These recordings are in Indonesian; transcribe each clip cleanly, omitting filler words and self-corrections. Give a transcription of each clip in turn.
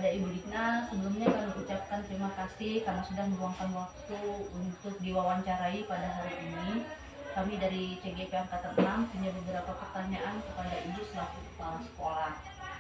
kepada Ibu Dikna, sebelumnya kami ucapkan terima kasih karena sudah meluangkan waktu untuk diwawancarai pada hari ini. Kami dari CGP Angkatan 6 punya beberapa pertanyaan kepada Ibu selaku kepala sekolah.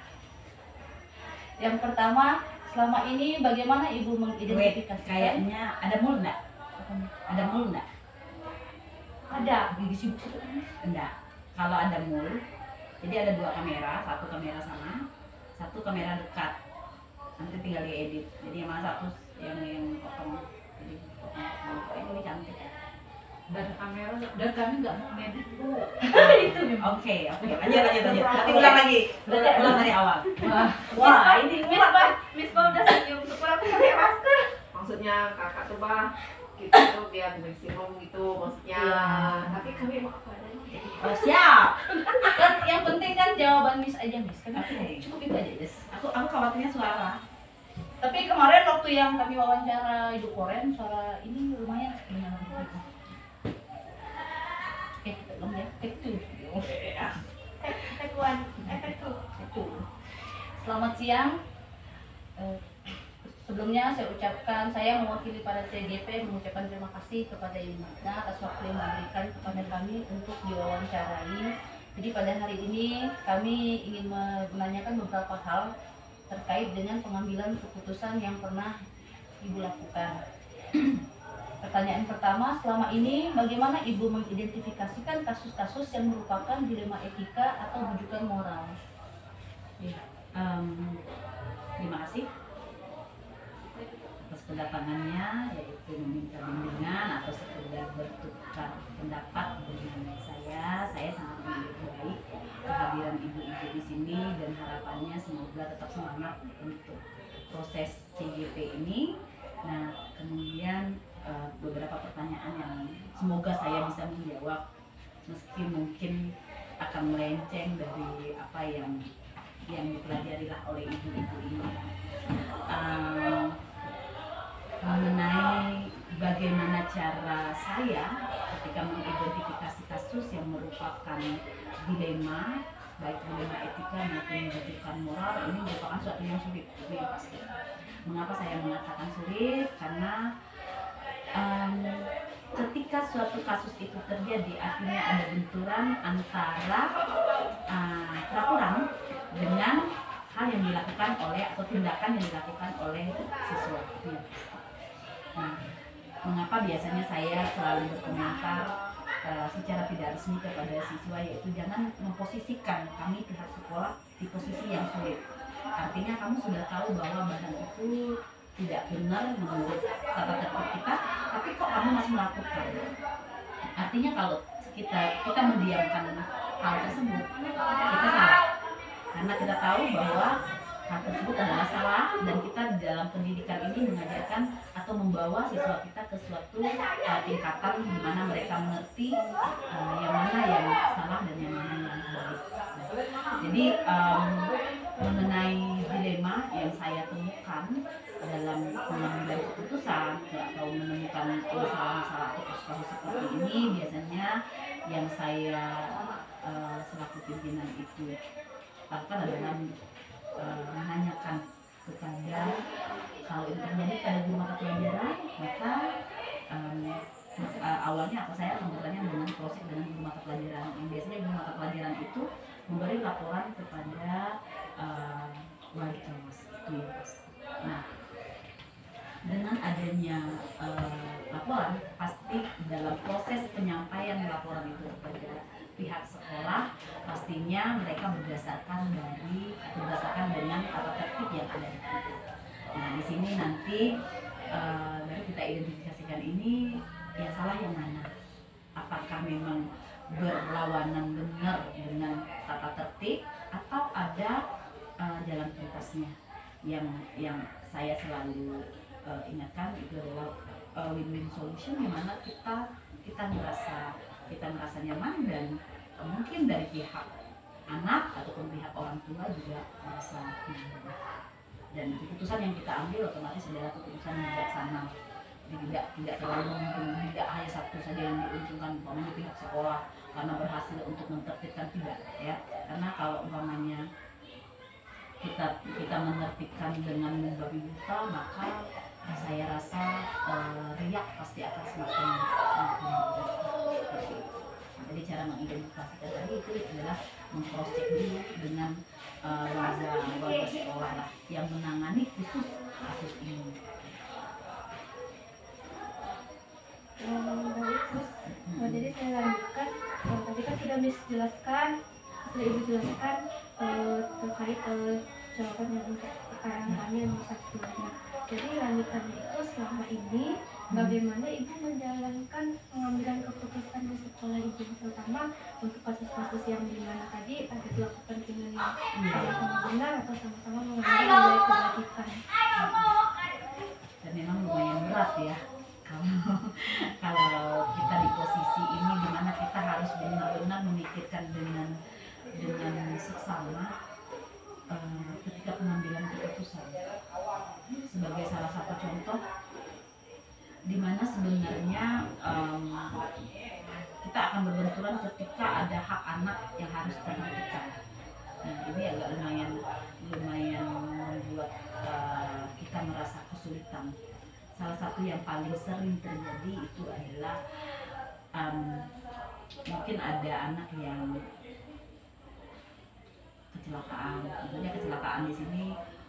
Yang pertama, selama ini bagaimana Ibu mengidentifikasikan? Kayaknya ada mul enggak? Ada mul enggak? Ada, di sibuk itu. Enggak. Kalau ada mul, jadi ada 2 kamera, satu kamera sana, satu kamera dekat. Nanti tinggal diedit. Jadi yang mana satu yang potong. Jadi potong. Ini cantik ya. Dan kamera dan kami nggak mau ngedit Bu. Itu memang. Oke. Lanjut. Nanti ulang lagi. Ulang dari awal. Wah, ini Miss Ba udah senyum. Syukur aku pakai masker. Maksudnya kakak tuh Bah, kita tuh biar maksimum gitu maksudnya. Iya. Tapi kami mau apa adanya. Oh, siap. Kan yang penting kan jawaban Miss aja, Miss. Kan Oke. cukup itu aja, Miss. Aku khawatirnya suara. Tapi kemarin waktu yang kami wawancara Ibu Koren, suara ini lumayan kedengaran gitu. Kita belum ya, itu. Itu. Selamat siang. Sebelumnya saya mewakili para CGP mengucapkan terima kasih kepada Ibu Dikna atas waktu yang diberikan kepada kami untuk diwawancarai. Jadi pada hari ini kami ingin menanyakan beberapa hal terkait dengan pengambilan keputusan yang pernah Ibu lakukan. Pertanyaan pertama, selama ini bagaimana Ibu mengidentifikasikan kasus-kasus yang merupakan dilema etika atau rujukan moral? Ya, terima kasih atas kedatangannya, yaitu meminta bimbingan atau sekedar bertukar pendapat dengan saya. Saya sangat menyambut baik kehadiran ibu-ibu di sini dan harapannya semoga tetap semangat untuk proses CGP ini. Nah, kemudian beberapa pertanyaan yang semoga saya bisa menjawab meski mungkin akan melenceng dari apa yang dipelajarilah oleh ibu-ibu ini. Mengenai bagaimana cara saya ketika mengidentifikasi kasus yang merupakan dilema, baik dilema etika maupun rujukan moral, ini merupakan suatu yang sulit, itu yang pasti. Mengapa saya mengatakan sulit? Karena ketika suatu kasus itu terjadi, artinya ada benturan antara peraturan dengan hal yang dilakukan oleh atau tindakan yang dilakukan oleh siswa. Nah, mengapa biasanya saya selalu berkomentar secara tidak resmi kepada siswa, yaitu jangan memposisikan kami pihak sekolah di posisi yang sulit. Artinya kamu sudah tahu bahwa barang itu tidak benar menurut tata tertib kita, tapi kok kamu masih melakukan? Artinya kalau kita mendiamkan hal tersebut, kita salah. Karena kita tahu bahwa hal tersebut adalah salah, dan kita di dalam pendidikan ini mengajarkan atau membawa siswa kita ke suatu tingkatan di mana mereka mengerti yang mana yang salah dan yang mana yang baik. Jadi mengenai dilema yang saya temukan dalam pengambilan keputusan atau menemukan masalah-masalah atau kasus seperti ini, biasanya yang saya selaku pimpinan itu lakukan adalah menanyakan kepada, kalau itu terjadi pada guru mata pelajaran, maka awalnya saya akan bertanya dengan proses dengan guru mata pelajaran. Yang biasanya guru mata pelajaran itu memberi laporan kepada wali kelas, itu ya pasti. Nah, dengan adanya laporan, pasti dalam proses penyampaian laporan itu kepada pihak sekolah, pastinya mereka berdasarkan dengan tata tertib yang ada di situ. Nah, di sini nanti baru kita identifikasikan ini yang salah yang mana. Apakah memang berlawanan benar dengan tata tertib atau ada jalan pintasnya? Yang saya selalu ingatkan itu adalah win-win solution, di mana kita merasa nyaman, dan mungkin dari pihak anak ataupun pihak orang tua juga merasa nyaman. Dan keputusan yang kita ambil otomatis adalah keputusan yang bijaksana. Jadi tidak terlalu menguntungkan, tidak hanya satu saja yang diuntungkan, umpamanya pihak sekolah karena berhasil untuk menertibkan, tidak ya. Karena kalau umpamanya kita menertibkan dengan membabi buta, maka saya rasa riak pasti akan semakin seperti itu. Jadi cara mengidentifikasikan tadi itu adalah meng-cross check dulu dengan warga sekolah lah yang menangani khusus kasus ini. Baik, terus jadi saya lanjutkan. Tadi kan sudah Miss jelaskan, sudah Ibu jelaskan terkait jawaban yang untuk pertanyaan kami yang nomor 1 2-nya. Jadi lanjutannya itu selama ini bagaimana Ibu menjalankan pengambilan keputusan di sekolah Ibu, terutama untuk kasus-kasus yang dimana tadi ada dua kepentingan yang sama-sama benar atau sama-sama mengambil nilai kebajikan. Dan memang lumayan berat ya kalau kita di posisi ini di mana kita harus benar-benar memikirkan dengan seksama ketika pengambilan keputusan. Sebagai salah satu contoh di mana sebenarnya kita akan berbenturan ketika ada hak anak yang harus terhentikan. Nah, ini agak lumayan membuat kita merasa kesulitan. Salah satu yang paling sering terjadi itu adalah mungkin ada anak yang kecelakaan. Maksudnya kecelakaan di sini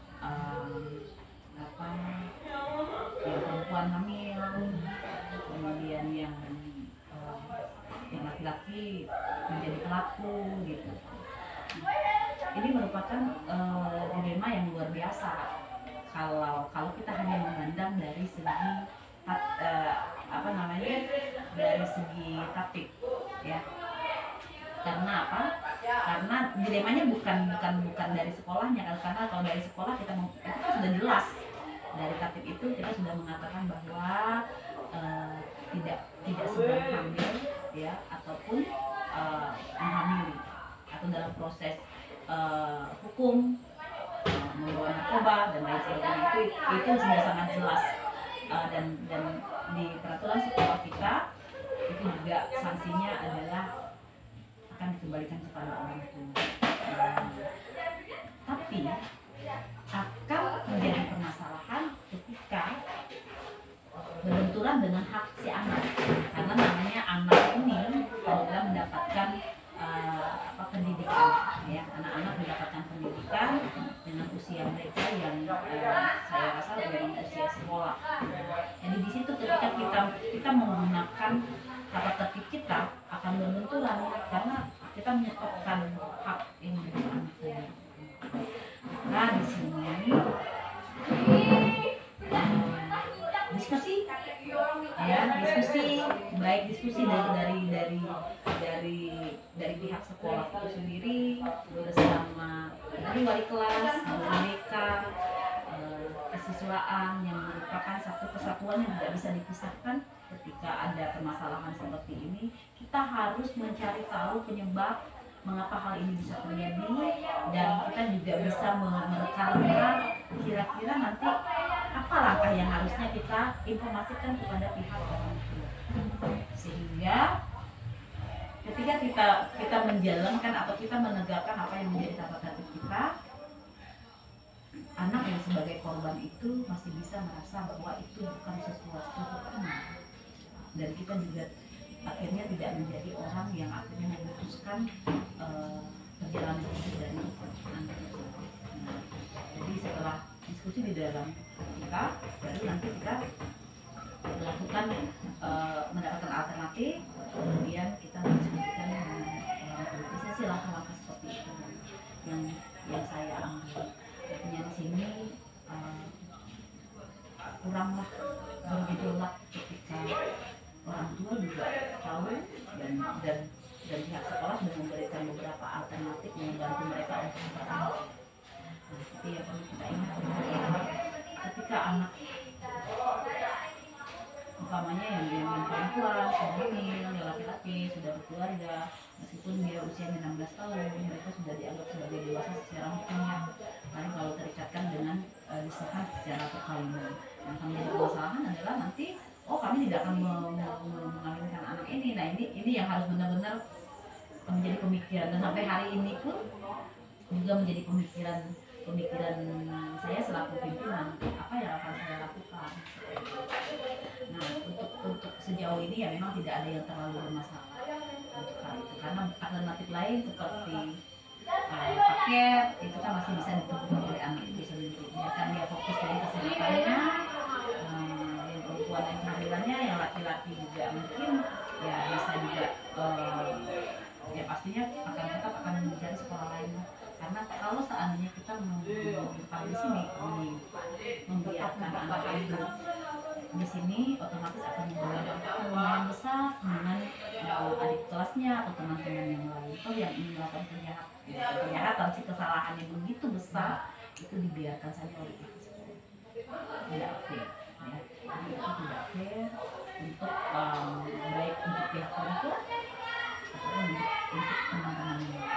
yang perempuan hamil, kemudian yang laki-laki menjadi pelaku gitu. Ini merupakan dilema yang luar biasa. Kalau kita hanya memandang dari segi dari segi tatib ya. Karena apa? Karena dilemanya bukan dari sekolahnya, karena kalau dari sekolah kita sudah jelas dari tatib itu kita sudah mengatakan bahwa tidak sedang hamil ya, ataupun menghamili atau dalam proses hukum membawa narkoba dan lain sebagainya, itu sudah sangat jelas. Dan di peraturan sekolah kita itu juga sanksinya adalah akan dikembalikan kepada orang tua. Tapi akan menjadi permasalahan ketika berbenturan dengan hak si anak, karena namanya anak ini adalah mendapatkan pendidikan ya. Anak-anak mendapatkan pendidikan dengan usia mereka yang saya rasa memang usia sekolah. Jadi di situ ketika kita menggunakan tata tertib kita akan berbenturan karena kita menyetopkan hak ini dari anak. Nah di sini diskusi baik diskusi dari pihak sekolah itu sendiri bersama dari wali kelas, guru BK, kesiswaan yang merupakan satu kesatuan yang tidak bisa dipisahkan. Ketika ada permasalahan seperti ini, kita harus mencari tahu penyebab mengapa hal ini bisa terjadi, dan kita juga bisa mereka kira-kira nanti apa langkah yang harusnya kita informasikan kepada pihak orang tua, sehingga ketika kita menjalankan atau kita menegakkan apa yang menjadi tata tertib kita, anak yang sebagai korban itu masih bisa merasa bahwa itu bukan sesuatu hukuman, dan kita juga akhirnya tidak menjadi orang yang akhirnya memutuskan perjalanan hidup dari anak itu. Nah, jadi setelah diskusi di dalam kita, baru nanti kita melakukan mendapatkan alternatif, kemudian kita mendiskusikan dengan orang tua. Sih langkah-langkah seperti itu yang saya ambil. Artinya di sini kuranglah bergejolak ketika orang tua juga tahu dan pihak sekolah sudah memberikan beberapa alternatif yang membantu mereka untuk bertahan. Nah, itu yang perlu kita ingat. Ketika anak umpamanya yang perempuan, hamil, yang laki-laki sudah berkeluarga, meskipun dia usianya 16 tahun, mereka sudah dianggap sebagai dewasa secara hukumnya. Lalu kalau terikatkan dengan disahkan secara perkawinan, yang akan menjadi permasalahan adalah nanti kami tidak akan mengawinkan anak ini. Nah ini yang harus benar-benar menjadi pemikiran, dan sampai hari ini pun juga menjadi pemikiran pemikiran saya selaku pimpinan apa yang akan saya lakukan. Nah, untuk sejauh ini ya memang tidak ada yang terlalu bermasalah untuk hal itu, karena alternatif lain seperti paket itu kan masih bisa ditempuh oleh anak itu sendiri, biarkan dia fokus dengan kesehatannya. Yang perempuan yang kehamilannya, yang laki-laki juga mungkin ya bisa juga ya pastinya akan mencari sekolah lain, karena kalau seandainya kita menempatkan di sini membiarkan anak itu di sini, otomatis akan membawa dampak lumayan besar dengan adik kelasnya atau teman-teman yang lain. Oh, yang ingin melakukan kejahatan, si kesalahan yang begitu besar itu dibiarkan saja oleh pihak sekolah. Tidak fair, ya. Jadi itu tidak fair untuk baik untuk pihak perempuan ataupun untuk teman-teman yang lain.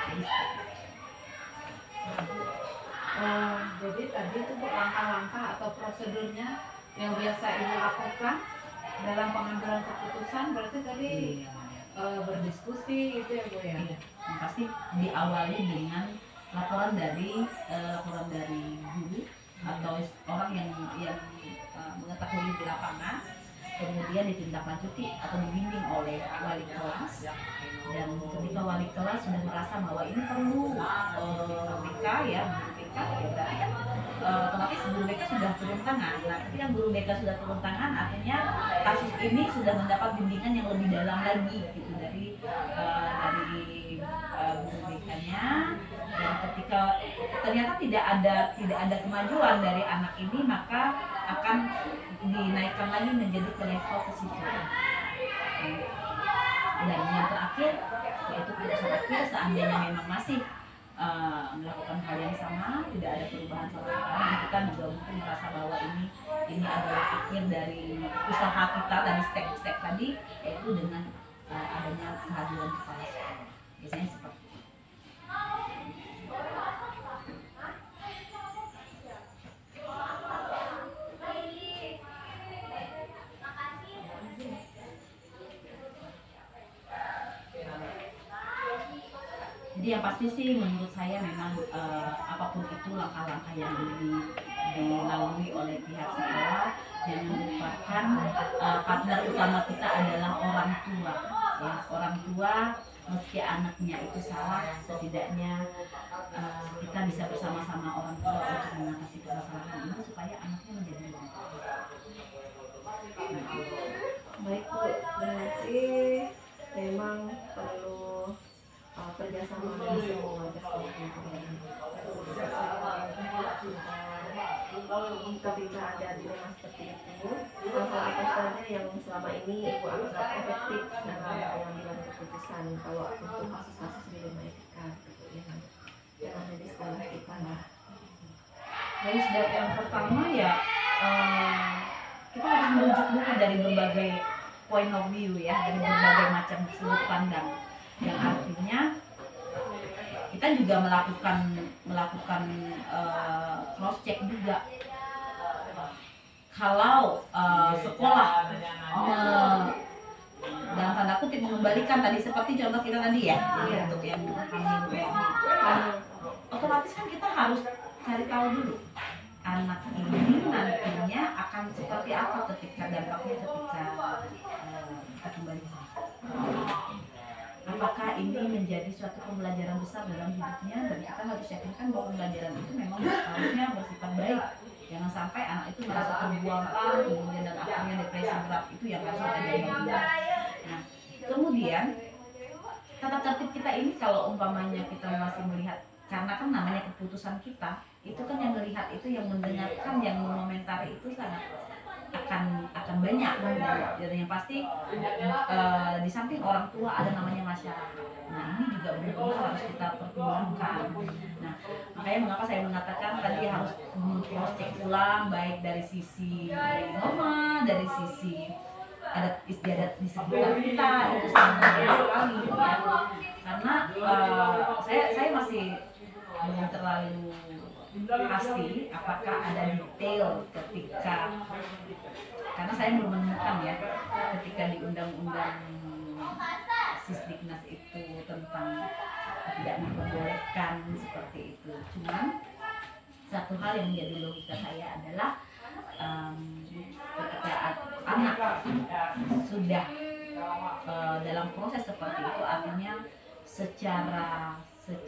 Jadi tadi itu Bu, langkah-langkah atau prosedurnya yang biasa Ibu lakukan dalam pengambilan keputusan, berarti tadi berdiskusi gitu ya Bu ya? Iya, yang pasti diawali dengan laporan dari guru atau orang yang mengetahui di lapangan, kemudian ditindaklanjuti atau dibimbing oleh wali kelas. Dan ketika wali kelas sudah merasa bahwa ini perlu BK ya, BK ya berarti kan otomatis guru BK sudah turun tangan. Nah, ketika guru BK sudah turun tangan, artinya kasus ini sudah mendapat bimbingan yang lebih dalam lagi gitu dari guru BK-nya. Dan ketika ternyata tidak ada kemajuan dari anak ini, maka akan dinaikkan lagi menjadi ke level ke situ. Dan yang terakhir yaitu putusan akhir, seandainya memang masih melakukan hal yang sama, tidak ada perubahan sama sekali, kita juga mungkin merasa bahwa ini adalah akhir dari usaha kita dari step-step tadi, yaitu dengan adanya kehadiran kepala sekolah. Biasanya seperti itu. Jadi yang pasti sih menurut saya memang apapun itu langkah-langkah yang dilalui oleh pihak sekolah, jangan lupakan partner utama kita adalah orang tua. Ya, orang tua meski anaknya itu salah, setidaknya kita bisa bersama-sama orang tua untuk mengatasi permasalahan ini supaya anaknya menjadi lebih baik. Baik Bu, berarti memang perlu kerjasama dari semua warga sekolah. Ketika ada dilema seperti itu, langkah apa saja yang selama ini Ibu anggap efektif dalam pengambilan keputusan kalau untuk kasus-kasus dilema etika gitu ya, yang ada di sekolah kita lah. Dari step yang pertama ya kita harus merujuk dulu dari berbagai point of view ya, dari berbagai macam sudut pandang, yang artinya kita juga melakukan cross check juga. Kalau sekolah dalam tanda kutip mengembalikan tadi seperti contoh kita tadi ya, untuk yang hamil, otomatis kan kita harus cari tahu dulu anak ini nantinya akan seperti apa ketika dampaknya kita kembali. Apakah ini menjadi suatu pembelajaran besar dalam hidupnya, dan kita harus yakinkan bahwa pembelajaran itu memang harusnya bersifat baik. Jangan sampai anak itu merasa terbuangkan, kemudian dan akhirnya depresi berat, itu yang harus kita jaga. Nah, kemudian tata tertib kita ini kalau umpamanya kita masih melihat, karena kan namanya keputusan kita, itu kan yang melihat itu, yang mendengarkan, yang mengomentari itu sangat akan banyak. Dan yang pasti di samping orang tua ada namanya masyarakat. Nah, ini juga benar-benar harus kita pertimbangkan. Nah, makanya mengapa saya mengatakan tadi harus cross check ulang, baik dari sisi norma, dari sisi adat istiadat di sekitar kita, itu sangat penting sekali ya. Karena saya masih belum terlalu pasti apakah ada detail ketika, karena saya belum menemukan ya ketika di undang-undang Sisdiknas itu tentang tidak memperbolehkan seperti itu. Cuman satu hal yang menjadi logika saya adalah ketika anak sudah dalam proses seperti itu, artinya secara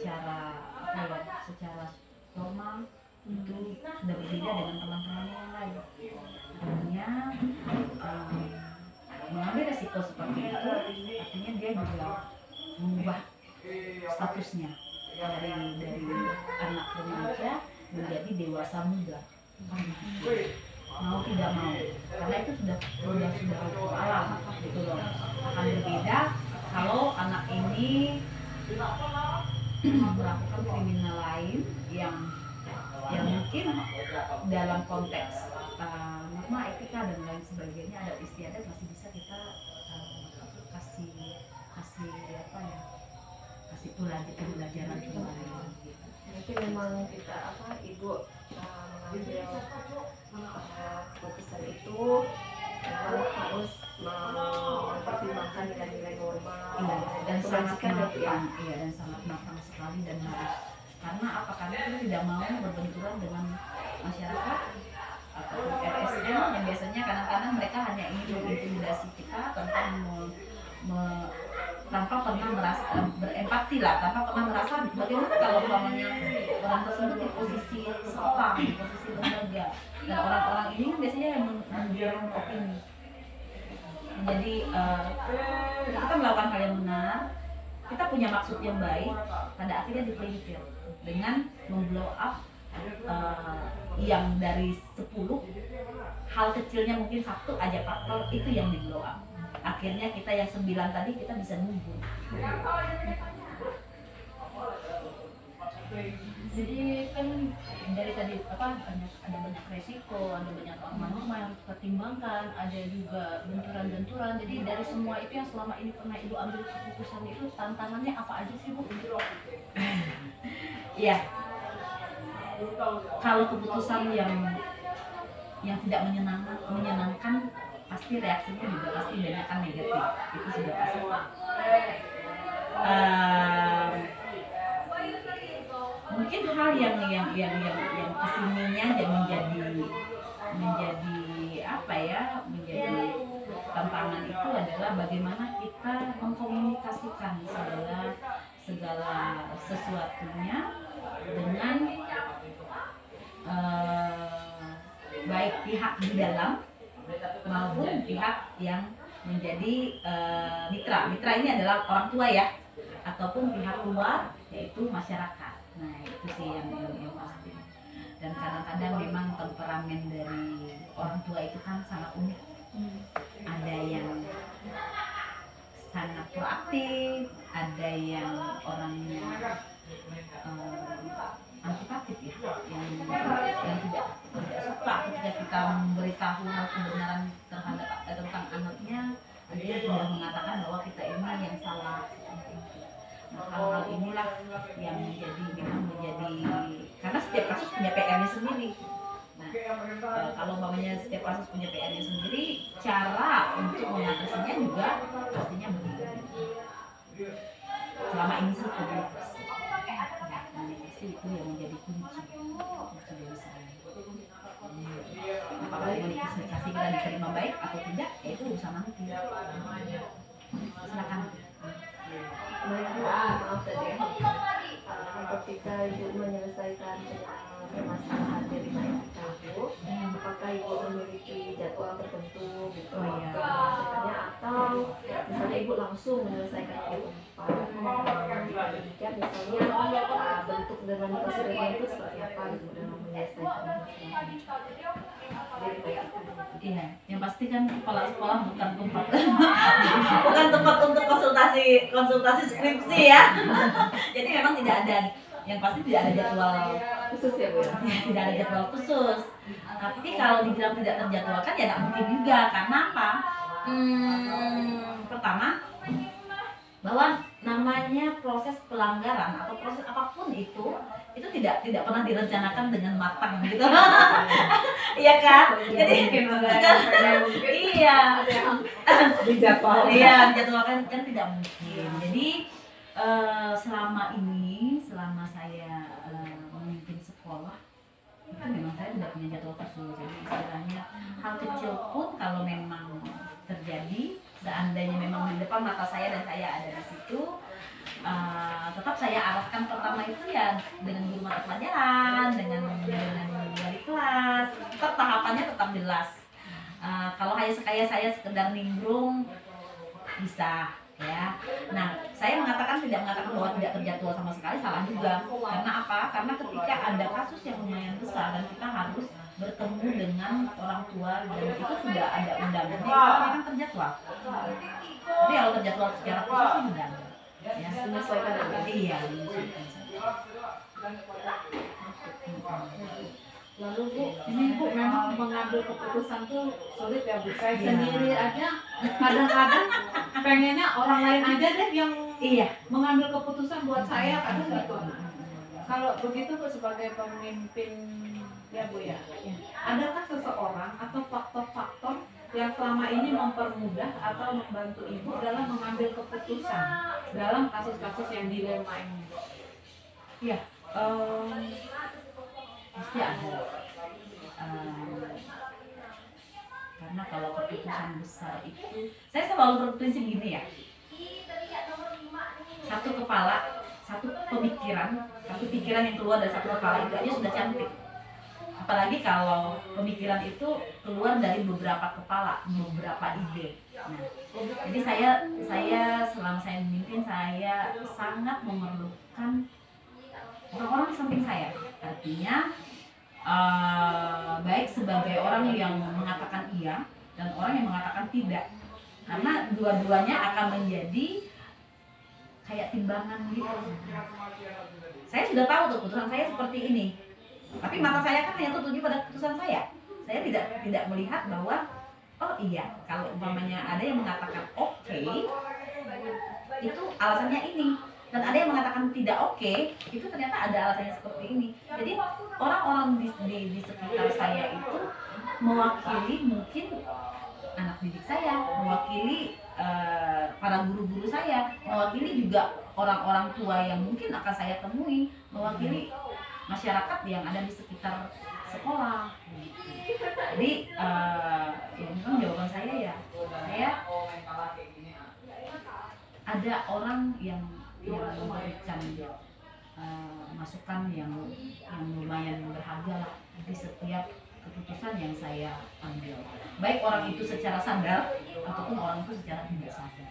normal itu sudah berbeda dengan teman-teman yang lain. Artinya mengambil resiko seperti itu, artinya dia juga mengubah statusnya dari anak remaja menjadi dewasa muda. Mau tidak mau, karena itu sudah hukum alam gitu loh. Akan berbeda kalau anak ini melakukan kriminal lain yang mungkin dalam konteks norma etika dan lain sebagainya, adat istiadat masih bisa kita kasih pelajaran kembali. Mungkin memang kita ibu mengambil keputusan itu memang harus mempertimbangkan nilai-nilai norma dan sangat kebajikan matang, dan sangat matang sekali, dan harus, karena apa, karena kita tidak mau berbenturan dengan masyarakat atau LSM yang biasanya kadang-kadang mereka hanya ingin mengintimidasi kita tanpa pernah merasa berempati lah, tanpa pernah merasa bagaimana kalau umpamanya orang tersebut di posisi seorang, di posisi lembaga, dan orang-orang ini kan biasanya yang mendorong opini. Jadi kita melakukan hal yang benar, kita punya maksud yang baik, pada akhirnya dipelintir dengan memblow up yang dari 10 hal kecilnya mungkin satu aja faktor itu yang di blow up. Akhirnya kita yang 9 tadi kita bisa nunggu. Jadi kan dari tadi ada banyak resiko, ada banyak norma yang harus pertimbangkan, ada juga benturan-benturan. Jadi dari semua itu yang selama ini pernah Ibu ambil keputusan itu, tantangannya apa aja sih, Bu? Iya. Kalau keputusan yang tidak menyenangkan, pasti reaksinya juga pasti banyak kan negatif. Itu sudah pasti. Mungkin hal yang kesininya menjadi tantangan itu adalah bagaimana kita mengkomunikasikan segala sesuatunya dengan baik pihak di dalam maupun pihak yang menjadi mitra ini adalah orang tua ya, ataupun pihak luar yaitu masyarakat. Nah itu sih yang pasti. Dan kadang-kadang memang temperamen dari orang tua itu kan sangat unik. Ada yang sangat proaktif, ada yang orangnya antipatik ya, yang tidak suka ketika kita memberitahu kebenaran tentang anaknya. Ada yang sudah mengatakan bahwa kita ini yang salah. Nah, hal-hal inilah yang menjadi karena setiap kasus punya PR-nya sendiri. Nah, kalau umpamanya setiap kasus punya PR-nya sendiri, cara untuk mengatasinya juga pastinya berbeda. Selama ini sih komunikasi. Komunikasi itu yang menjadi kunci dari saya. Apakah komunikasi kita diterima baik atau tidak, itu urusan nanti. Silakan. Ibu, maaf tadi ketika Ibu menyelesaikan permasalahan dari etika Ibu, apakah Ibu memiliki jadwal tertentu gitu menyelesaikannya, atau misalnya Ibu langsung menyelesaikannya di tempat? Jika demikian, misalnya bentuk dengan prosedurnya itu seperti apa gitu dalam menyelesaikan Iya, yang pasti kan kepala sekolah bukan tempat untuk konsultasi skripsi ya. Jadi memang tidak ada, yang pasti tidak ada jadwal khusus ya Bu? Tidak ada jadwal khusus. Tapi kalau dibilang tidak terjadwalkan ya tidak mungkin juga. Karena apa? Pertama, bahwa namanya proses pelanggaran atau proses apapun itu tidak pernah direncanakan dengan matang gitu. Iya kan? Jadi dijadwalkan kan tidak mungkin. Jadi selama saya memimpin sekolah, itu memang saya tidak punya jadwal khusus. Jadi istilahnya hal kecil pun kalau memang terjadi, seandainya memang di depan mata saya dan saya ada di situ, tetap saya arahkan pertama itu ya dengan guru mata pelajaran, dengan wali kelas, tetap tahapannya tetap jelas. Kalau kayak saya sekedar nimbrung bisa ya. Nah, saya mengatakan tidak mengatakan bahwa tidak terjadwal sama sekali, salah juga. Karena apa? Karena ketika ada kasus yang lumayan besar dan kita harus bertemu dengan orang tua dan itu sudah ada undangannya, itu memang terjadwal. Tapi kalau terjadwal secara khusus sih tidak. Ya, Menyesuaikan dengan iya, menyesuaikan saja. Lalu Bu, ini Bu memang mengambil keputusan tuh sulit ya Bu. Saya sendiri aja kadang-kadang pengennya orang lain aja deh yang Iya. mengambil keputusan buat saya, kadang gitu. Kalau begitu Bu sebagai pemimpin ya Bu ya, adakah seseorang atau faktor-faktor yang selama ini mempermudah atau membantu Ibu dalam mengambil keputusan dalam kasus-kasus yang dilema ini? Iya, pasti ada. Karena kalau keputusan besar itu, saya selalu berprinsip gini ya. Satu kepala, satu pikiran yang keluar dari satu kepala itu aja sudah cantik. Apalagi kalau pemikiran itu keluar dari beberapa kepala, beberapa ide. Nah, jadi saya selama saya memimpin, saya sangat memerlukan orang-orang di samping saya. Artinya baik sebagai orang yang mengatakan iya dan orang yang mengatakan tidak, karena dua-duanya akan menjadi kayak timbangan gitu. Saya sudah tahu tuh keputusan saya seperti ini, tapi mata saya kan hanya tertuju pada keputusan saya. Saya tidak melihat bahwa oh iya, kalau umpamanya ada yang mengatakan oke, itu alasannya ini. Dan ada yang mengatakan tidak oke, itu ternyata ada alasannya seperti ini. Jadi orang-orang di sekitar saya itu mewakili mungkin anak didik saya, mewakili para guru-guru saya, mewakili juga orang-orang tua yang mungkin akan saya temui, mewakili masyarakat yang ada di sekitar sekolah. Jadi ya mungkin jawaban saya ya, saya ada orang yang memberikan masukan yang lumayan berharga lah di setiap keputusan yang saya ambil, baik orang itu secara sadar ataupun orang itu secara tidak sadar.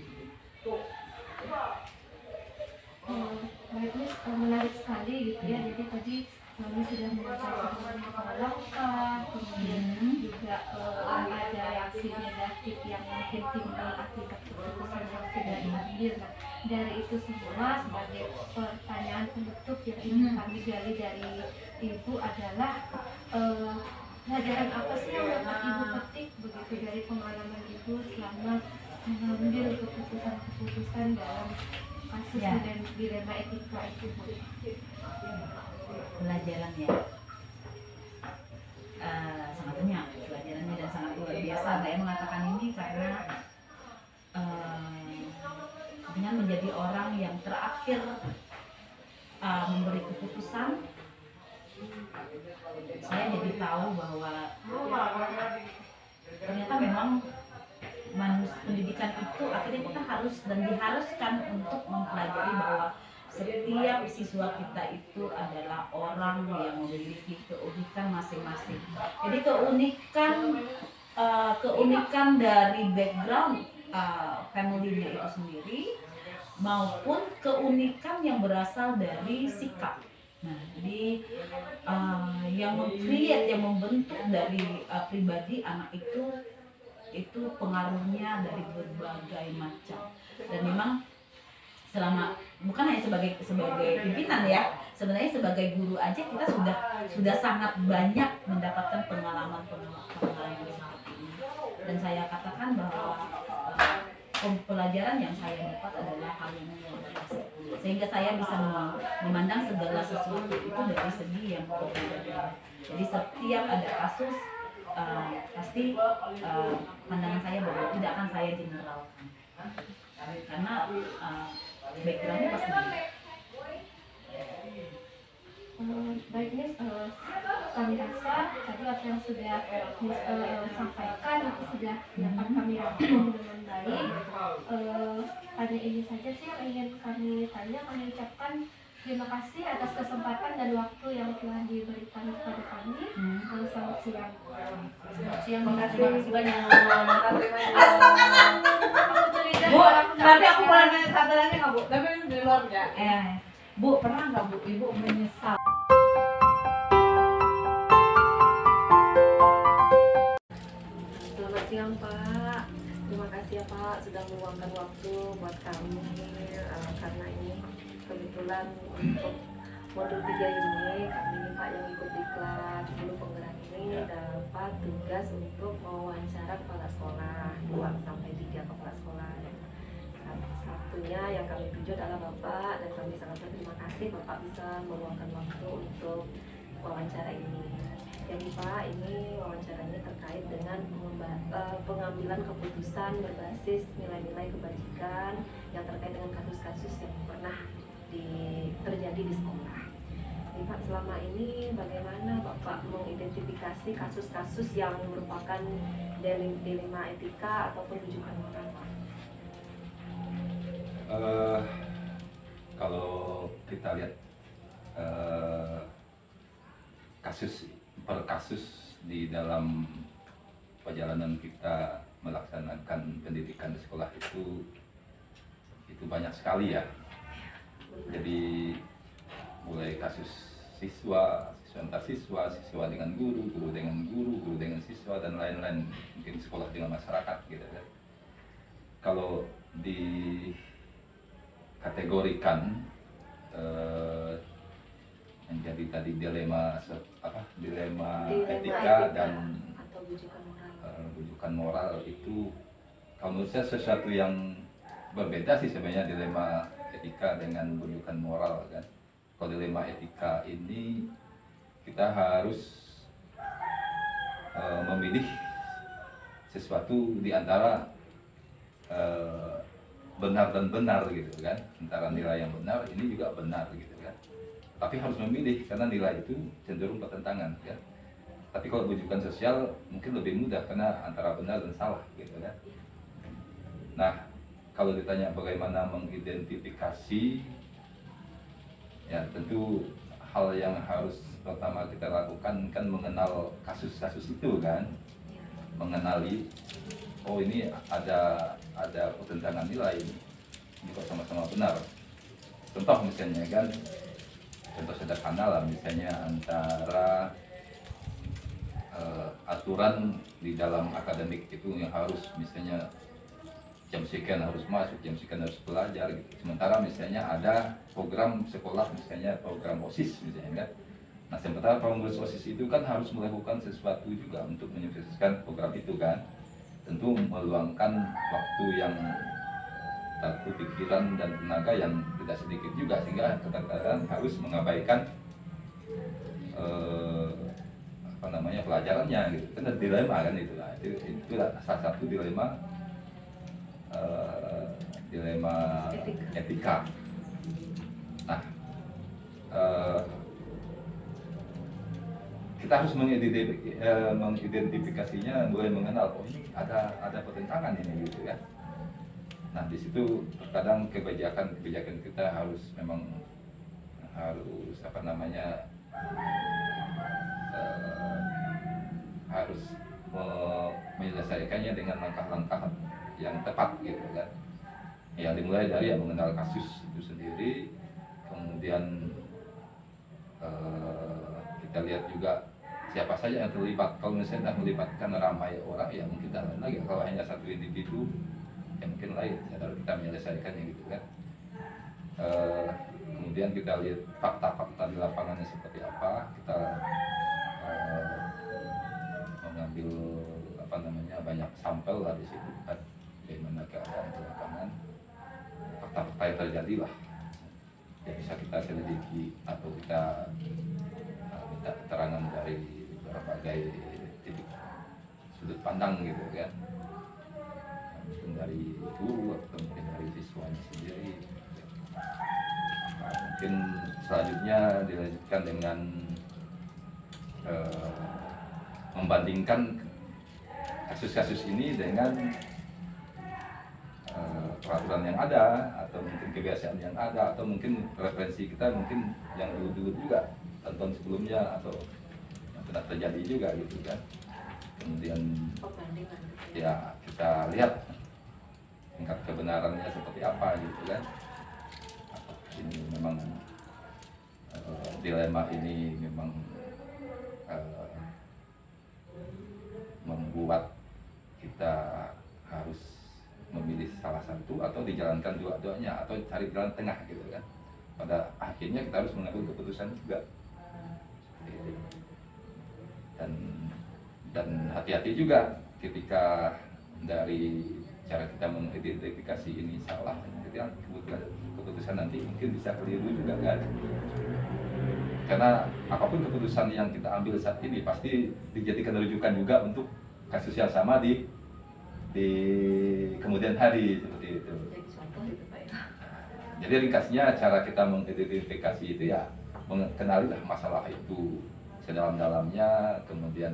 Baik, Miss, menarik sekali gitu ya. Jadi tadi kami sudah mengucapkan kepala langkah, kemudian juga ada reaksi negatif yang mungkin timbul akibat keputusan yang sudah diambil. Nah, dari itu semua sebagai pertanyaan penutup yang ingin kami gali dari Ibu adalah pelajaran apa sih yang dapat Ibu petik begitu dari pengalaman Ibu selama mengambil keputusan-keputusan dalam kasus dan dilema etika itu, Bu? Pelajaran ya, sangat banyak pelajarannya dan sangat luar biasa. Saya mengatakan ini karena dengan menjadi orang yang terakhir memberi keputusan, saya jadi tahu bahwa ternyata memang pendidikan itu akhirnya kita harus dan diharuskan untuk mempelajari bahwa setiap siswa kita itu adalah orang yang memiliki keunikan masing-masing. Jadi keunikan dari background family-nya itu sendiri maupun keunikan yang berasal dari sikap. Nah, jadi yang meng-create, yang membentuk dari pribadi anak itu pengaruhnya dari berbagai macam. Dan memang selama bukan hanya sebagai pimpinan ya, sebenarnya sebagai guru aja kita sudah sangat banyak mendapatkan pengalaman seperti ini. Dan saya katakan bahwa pelajaran yang saya dapat adalah hal yang luar biasa, sehingga saya bisa memandang segala sesuatu itu dari segi yang berbeda. Jadi setiap ada kasus pasti pandangan saya bahwa tidak akan saya generalkan, karena backgroundnya pasti beda. Baik, Miss, kami rasa tadi apa yang sudah sampaikan itu sudah dapat kami rangkum dengan baik. Hanya ini saja sih yang ingin kami tanya. Kami ucapkan terima kasih atas kesempatan dan waktu yang telah diberikan kepada kami. Selamat siang. Terima kasih banyak. Aku curiga Bu, kalau aku nanti nggak aku boleh nanya satu lagi nggak Bu? Tapi di luar nggak? Bu, pernah nggak Bu Ibu menyesal? Selamat siang Pak. Terima kasih ya Pak sudah meluangkan waktu buat kami. Karena ini kebetulan untuk modul 3 ini kami Pak yang ikut di kelas 10 penggerak ini dapat tugas untuk mewawancara kepala sekolah 2 sampai 3 kepala sekolah. Satunya yang kami tuju adalah Bapak, dan kami sangat berterima kasih Bapak bisa meluangkan waktu untuk wawancara ini. Jadi Pak, ini wawancaranya terkait dengan pengambilan keputusan berbasis nilai-nilai kebajikan yang terkait dengan kasus-kasus yang pernah terjadi di sekolah. Jadi Pak, selama ini bagaimana Bapak mengidentifikasi kasus-kasus yang merupakan dilema etika ataupun rujukan moral Pak? Kalau kita lihat kasus per kasus di dalam perjalanan kita melaksanakan pendidikan di sekolah itu banyak sekali ya. Jadi mulai kasus siswa antar siswa, siswa dengan guru, guru dengan guru, guru dengan siswa, dan lain-lain, mungkin sekolah dengan masyarakat gitu kan. Kalau dikategorikan menjadi tadi dilema etika dan atau rujukan moral itu kalau menurut saya sesuatu yang berbeda sih sebenarnya, dilema etika dengan rujukan moral kan. Kalau dilema etika ini kita harus memilih sesuatu di antara benar dan benar gitu kan, antara nilai yang benar ini juga benar gitu kan, tapi harus memilih karena nilai itu cenderung bertentangan kan. Tapi kalau rujukan sosial mungkin lebih mudah karena antara benar dan salah gitu kan. Nah, kalau ditanya bagaimana mengidentifikasi, ya tentu hal yang harus pertama kita lakukan kan mengenal kasus-kasus itu kan, mengenali oh ini ada pertentangan nilai, ini kok sama-sama benar. Contoh misalnya kan, contoh sederhana lah misalnya antara aturan di dalam akademik itu yang harus misalnya jam sekian harus masuk, jam sekian harus belajar gitu. Sementara misalnya ada program sekolah misalnya program OSIS misalnya kan. Nah sementara pengurus OSIS itu kan harus melakukan sesuatu juga untuk menyukseskan program itu kan. Tentu meluangkan waktu yang satu pikiran dan tenaga yang tidak sedikit juga, sehingga kadang-kadang harus mengabaikan pelajarannya gitu. Kan dilema kan itulah. Itulah salah satu dilema etika. Nah, kita harus mengidentifikasinya, mulai mengenal oh ini ada pertentangan ini gitu ya. Nah di situ terkadang kebijakan kita harus memang harus harus menyelesaikannya dengan langkah-langkah yang tepat gitu kan. Ya dimulai dari mengenal kasus itu sendiri, kemudian kita lihat juga siapa saja yang terlibat. Kalau misalnya melibatkan ramai orang ya mungkin lain lagi. Kalau hanya satu individu ya mungkin lain. Cara kita menyelesaikannya gitu kan. Kemudian kita lihat fakta-fakta di lapangannya seperti apa. Kita mengambil banyak sampel lah di situ kan. Bagaimana keadaan di lapangan, fakta-fakta yang terjadi lah. Ya bisa kita selidiki atau kita minta keterangan dari berbagai titik sudut pandang gitu kan, mungkin dari guru atau mungkin dari siswanya sendiri. Nah, mungkin selanjutnya dilanjutkan dengan membandingkan kasus-kasus ini dengan peraturan yang ada, atau mungkin kebiasaan yang ada, atau mungkin referensi kita mungkin yang dulu-dulu juga tahun sebelumnya atau yang pernah terjadi juga gitu kan. Kemudian Perbandingan. ya kita lihat tingkat kebenarannya seperti apa gitu kan. Ini memang dilema ini memang membuat kita harus memilih salah satu atau dijalankan dua-duanya atau cari jalan tengah gitu kan. Pada akhirnya kita harus mengambil keputusan juga. Dan hati-hati juga ketika dari cara kita mengidentifikasi ini salah, ketika keputusan nanti mungkin bisa keliru juga kan. Karena apapun keputusan yang kita ambil saat ini pasti dijadikan rujukan juga untuk kasus yang sama di kemudian hari seperti itu. Jadi contoh gitu Pak ya. Jadi ringkasnya cara kita mengidentifikasi itu ya mengenalilah masalah itu sedalam-dalamnya, kemudian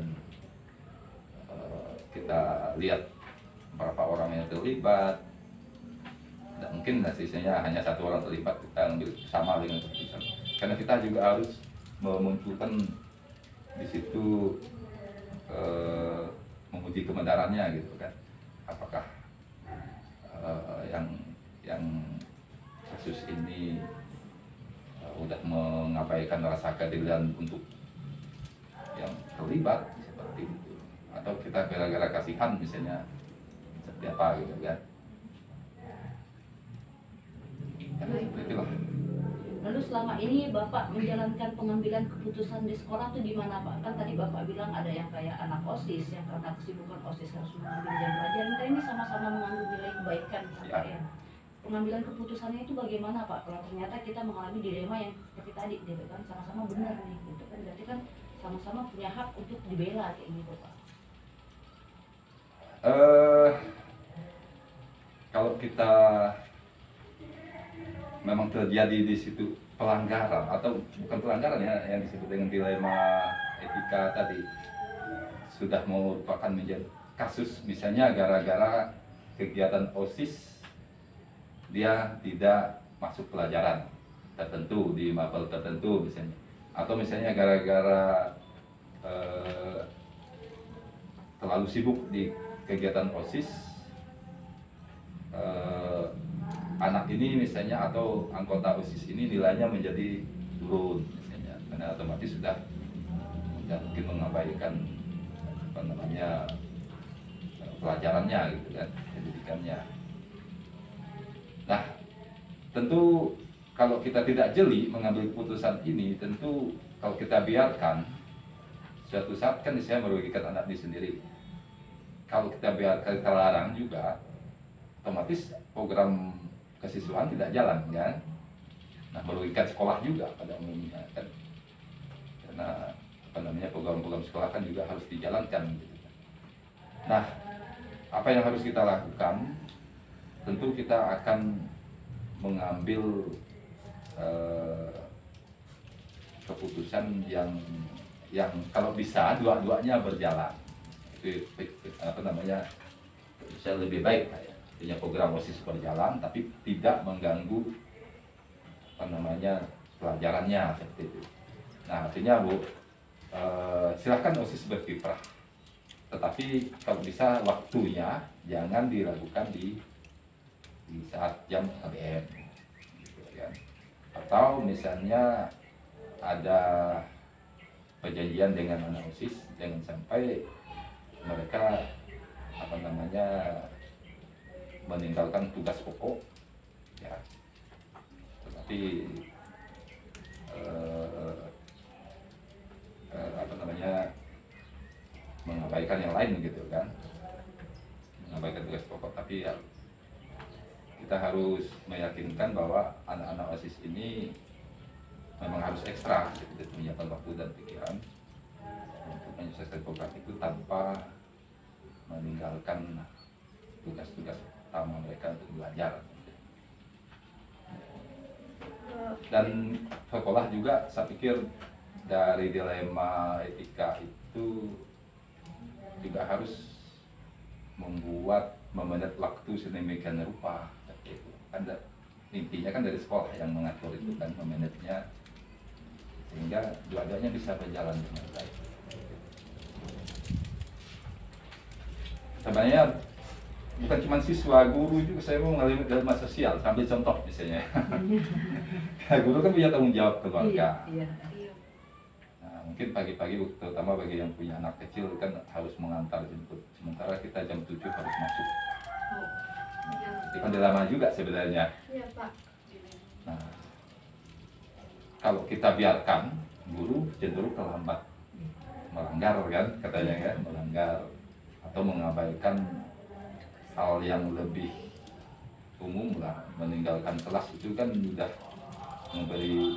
kita lihat berapa orang yang terlibat. Dan mungkin hasilnya hanya satu orang terlibat, kita ambil sama dengan keputusan. Karena kita juga harus memunculkan di situ menguji kebenarannya gitu kan. Apakah yang kasus ini udah mengabaikan rasa keadilan untuk yang terlibat seperti itu, atau kita gara-gara kasihan misalnya seperti apa gitu kan. Ya, seperti itulah. Lalu selama ini Bapak menjalankan pengambilan keputusan di sekolah tuh di mana Pak? Kan tadi Bapak bilang ada yang kayak anak OSIS yang karena kesibukan OSIS harus mengambil jam pelajaran. Kita ini sama-sama mengandung nilai kebaikan Pak ya. Pengambilan keputusannya itu bagaimana Pak? Kalau ternyata kita mengalami dilema yang seperti tadi, gitu kan sama-sama benar nih, gitu kan berarti kan sama-sama punya hak untuk dibela kayak gitu Pak. Kalau kita memang terjadi di situ pelanggaran atau bukan pelanggaran ya, yang disebut dengan dilema etika tadi sudah merupakan menjadi kasus, misalnya gara-gara kegiatan OSIS dia tidak masuk pelajaran tertentu di mapel tertentu misalnya, atau misalnya gara-gara terlalu sibuk di kegiatan OSIS, anak ini misalnya atau anggota OSIS ini nilainya menjadi turun misalnya, karena otomatis sudah mungkin mengabaikan pelajarannya gitu kan, pendidikannya. Nah, tentu kalau kita tidak jeli mengambil keputusan ini, tentu kalau kita biarkan suatu saat kan saya merugikan anak ini sendiri. Kalau kita biarkan, kita larang juga, otomatis program kesiswaan tidak jalan kan. Nah, merugikan sekolah juga pada umumnya kan. Karena program-program sekolah kan juga harus dijalankan gitu. Nah, apa yang harus kita lakukan? Tentu kita akan mengambil keputusan yang kalau bisa dua-duanya berjalan. Itu bisa lebih baik ya. Punya program OSIS berjalan tapi tidak mengganggu pelajarannya seperti itu. Nah, artinya Bu, silahkan OSIS berkiprah, tetapi kalau bisa waktunya jangan dilakukan di saat jam KBM gitu kan. Atau misalnya ada perjanjian dengan anak OSIS, jangan sampai mereka meninggalkan tugas pokok ya, tetapi mengabaikan yang lain gitu kan, mengabaikan tugas pokok. Tapi ya kita harus meyakinkan bahwa anak-anak OSIS ini memang harus ekstra gitu, menyiapkan waktu dan pikiran untuk menyelesaikan program itu tanpa meninggalkan tugas-tugas utama mereka untuk belajar. Dan sekolah juga saya pikir dari dilema etika itu juga harus membuat memanage waktu sedemikian rupa. Itu kan intinya kan dari sekolah yang mengatur itu kan, memanagenya sehingga dua-duanya bisa berjalan dengan baik. Sebenarnya bukan cuma siswa, guru juga saya mau mengalami dilema sosial. Sambil contoh misalnya, guru kan punya tanggung jawab keluarga. Iya. Nah, mungkin pagi-pagi terutama bagi yang punya anak kecil kan harus mengantar jemput. Sementara kita jam 7 harus masuk. Itu kan dilema juga sebenarnya. Iya Pak. Nah, kalau kita biarkan, guru cenderung terlambat, melanggar kan katanya kan, melanggar atau mengabaikan hal yang lebih umum lah, meninggalkan kelas itu kan sudah memberi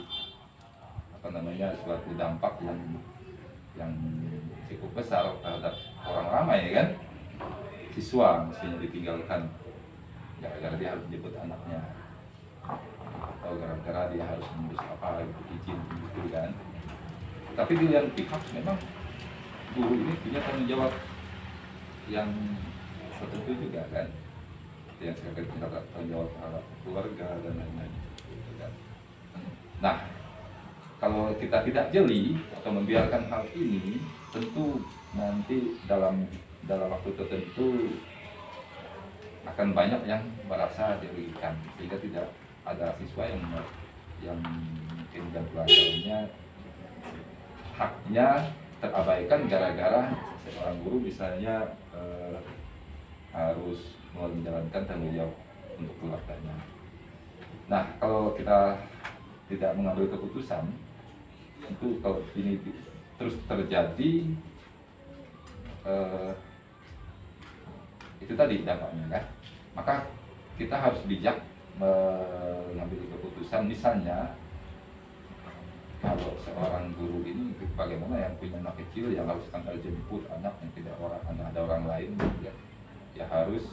suatu dampak yang cukup besar terhadap orang ramai kan. Siswa mestinya ditinggalkan gara-gara dia harus jemput anaknya, atau gara-gara dia harus mengurus apa gitu, izin gitu kan. Tapi di lain pihak memang guru ini punya tanggung jawab yang tertentu juga kan, yang terkait tanggung jawab terhadap keluarga dan lain-lain. Nah, kalau kita tidak jeli atau membiarkan hal ini, tentu nanti dalam waktu tertentu akan banyak yang merasa dirugikan, sehingga tidak ada siswa yang mungkin jam pelajarannya haknya terabaikan gara-gara seorang guru misalnya harus menjalankan tanggung jawab untuk keluarganya. Nah, kalau kita tidak mengambil keputusan, tentu kalau ini terus terjadi, itu tadi dampaknya kan. Maka kita harus bijak mengambil keputusan. Misalnya kalau seorang guru ini bagaimana yang punya anak kecil yang harus antar jemput anak yang tidak ada orang lain, ya harus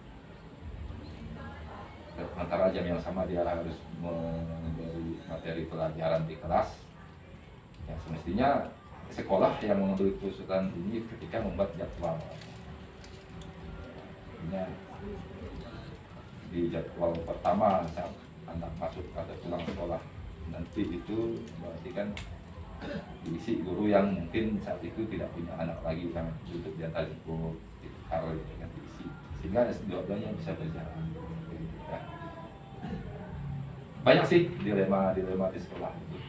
antara jam yang sama dia harus memberi materi pelajaran di kelas. Ya semestinya sekolah yang mengambil keputusan ini ketika membuat jadwal. Di jadwal pertama saat anak masuk atau pulang sekolah nanti itu berarti kan diisi guru yang mungkin saat itu tidak punya anak lagi kan, untuk diantar jemput kalau kan diisi, sehingga dua-duanya bisa berjalan. Banyak sih dilema di sekolah itu.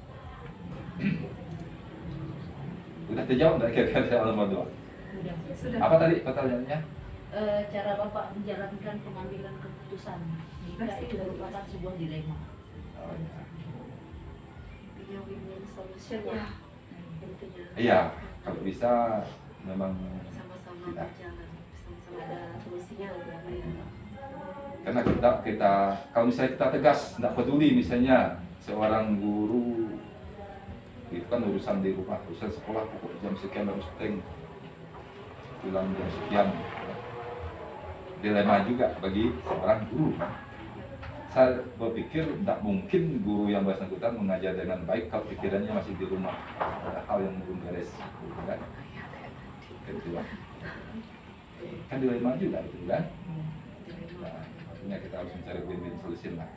Udah terjawab nggak kira-kira soal nomor 2? Sudah. Apa tadi pertanyaannya? Cara Bapak menjalankan pengambilan keputusan jika itu merupakan sebuah dilema. Oh, ya. Intinya win-win solution ya. Intinya Iya, kalau bisa memang sama-sama tidak. berjalan, sama-sama ada solusinya gitu ya. Karena kita kalau misalnya kita tegas, tidak peduli misalnya seorang guru itu kan urusan di rumah, urusan sekolah, pokok jam sekian harus teng, pulang jam sekian. Dilema juga bagi seorang guru. Saya berpikir tidak mungkin guru yang bersangkutan mengajar dengan baik kalau pikirannya masih di rumah, ada hal yang belum beres, gitu kan? Gitu. Kan dilema juga itu kan? Nah, artinya kita harus mencari win-win solution lah.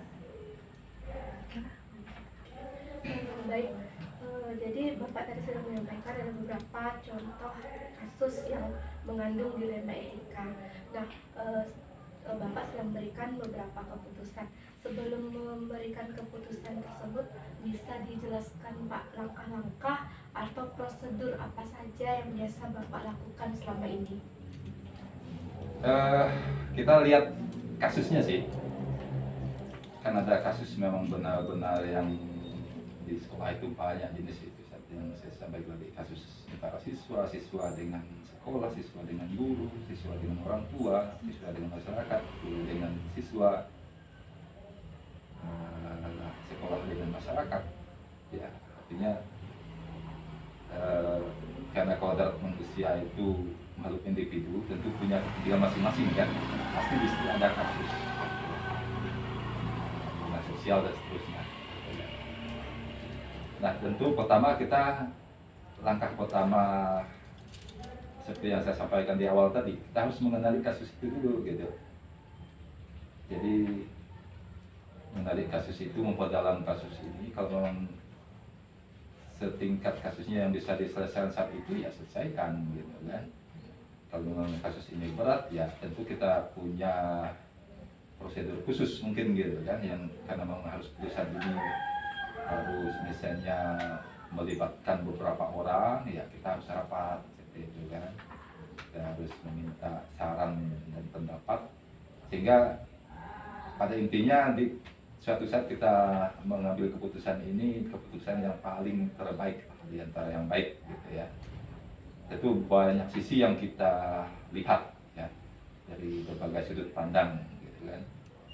Baik, jadi Bapak tadi sudah menyampaikan ada beberapa contoh kasus yang mengandung dilema etika. Nah, Bapak sudah memberikan beberapa keputusan. Sebelum memberikan keputusan tersebut, bisa dijelaskan Pak langkah-langkah atau prosedur apa saja yang biasa Bapak lakukan selama ini? Kita lihat kasusnya sih. Kan ada kasus memang benar-benar yang di sekolah itu banyak jenis itu. Yang saya sampaikan tadi, kasus antara siswa dengan sekolah, siswa dengan guru, siswa dengan orang tua, siswa dengan masyarakat, guru dengan siswa, sekolah dengan masyarakat. Ya, artinya karena kodrat manusia itu makhluk individu, tentu punya dia masing-masing kan, pasti bisa ada kasus sosial dan seterusnya. Nah tentu pertama langkah pertama seperti yang saya sampaikan di awal tadi, kita harus mengenali kasus itu dulu gitu. Jadi mengenali kasus itu, memperdalam kasus ini. Kalau memang setingkat kasusnya yang bisa diselesaikan saat itu, ya selesaikan gitu kan. Kalau memang kasus ini berat, ya tentu kita punya prosedur khusus mungkin gitu kan, yang karena memang harus putusan ini harus misalnya melibatkan beberapa orang, ya kita harus rapat seperti itu kan. Kita harus meminta saran dan pendapat, sehingga pada intinya di suatu saat kita mengambil keputusan ini, keputusan yang paling terbaik di antara yang baik gitu ya. Itu banyak sisi yang kita lihat ya, dari berbagai sudut pandang gitu kan.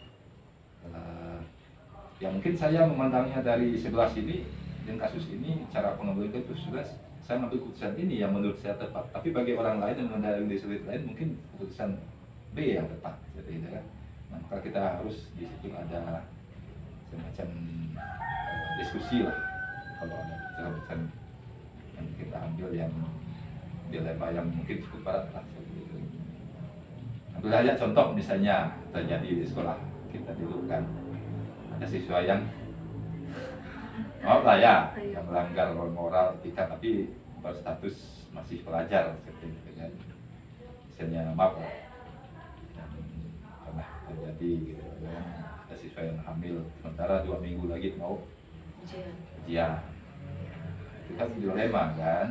Ya mungkin saya memandangnya dari sebelah sini, dan kasus ini cara pengambilan keputusan, saya mengambil keputusan ini yang menurut saya tepat. Tapi bagi orang lain yang memandang di sudut lain, mungkin keputusan B yang tepat seperti itu kan. Nah, maka kita harus di situ ada semacam diskusi lah, kalau ada keputusan yang kita ambil yang dilema yang mungkin cukup berat lah seperti itu. Ambil aja contoh misalnya terjadi di sekolah kita dulu kan, ada siswa yang maaf lah ya, yang melanggar moral etika tapi berstatus masih pelajar seperti itu kan. Misalnya maaf lah, yang pernah terjadi gitu kan, ada siswa yang hamil sementara 2 minggu lagi mau ujian. Itu kan dilema kan.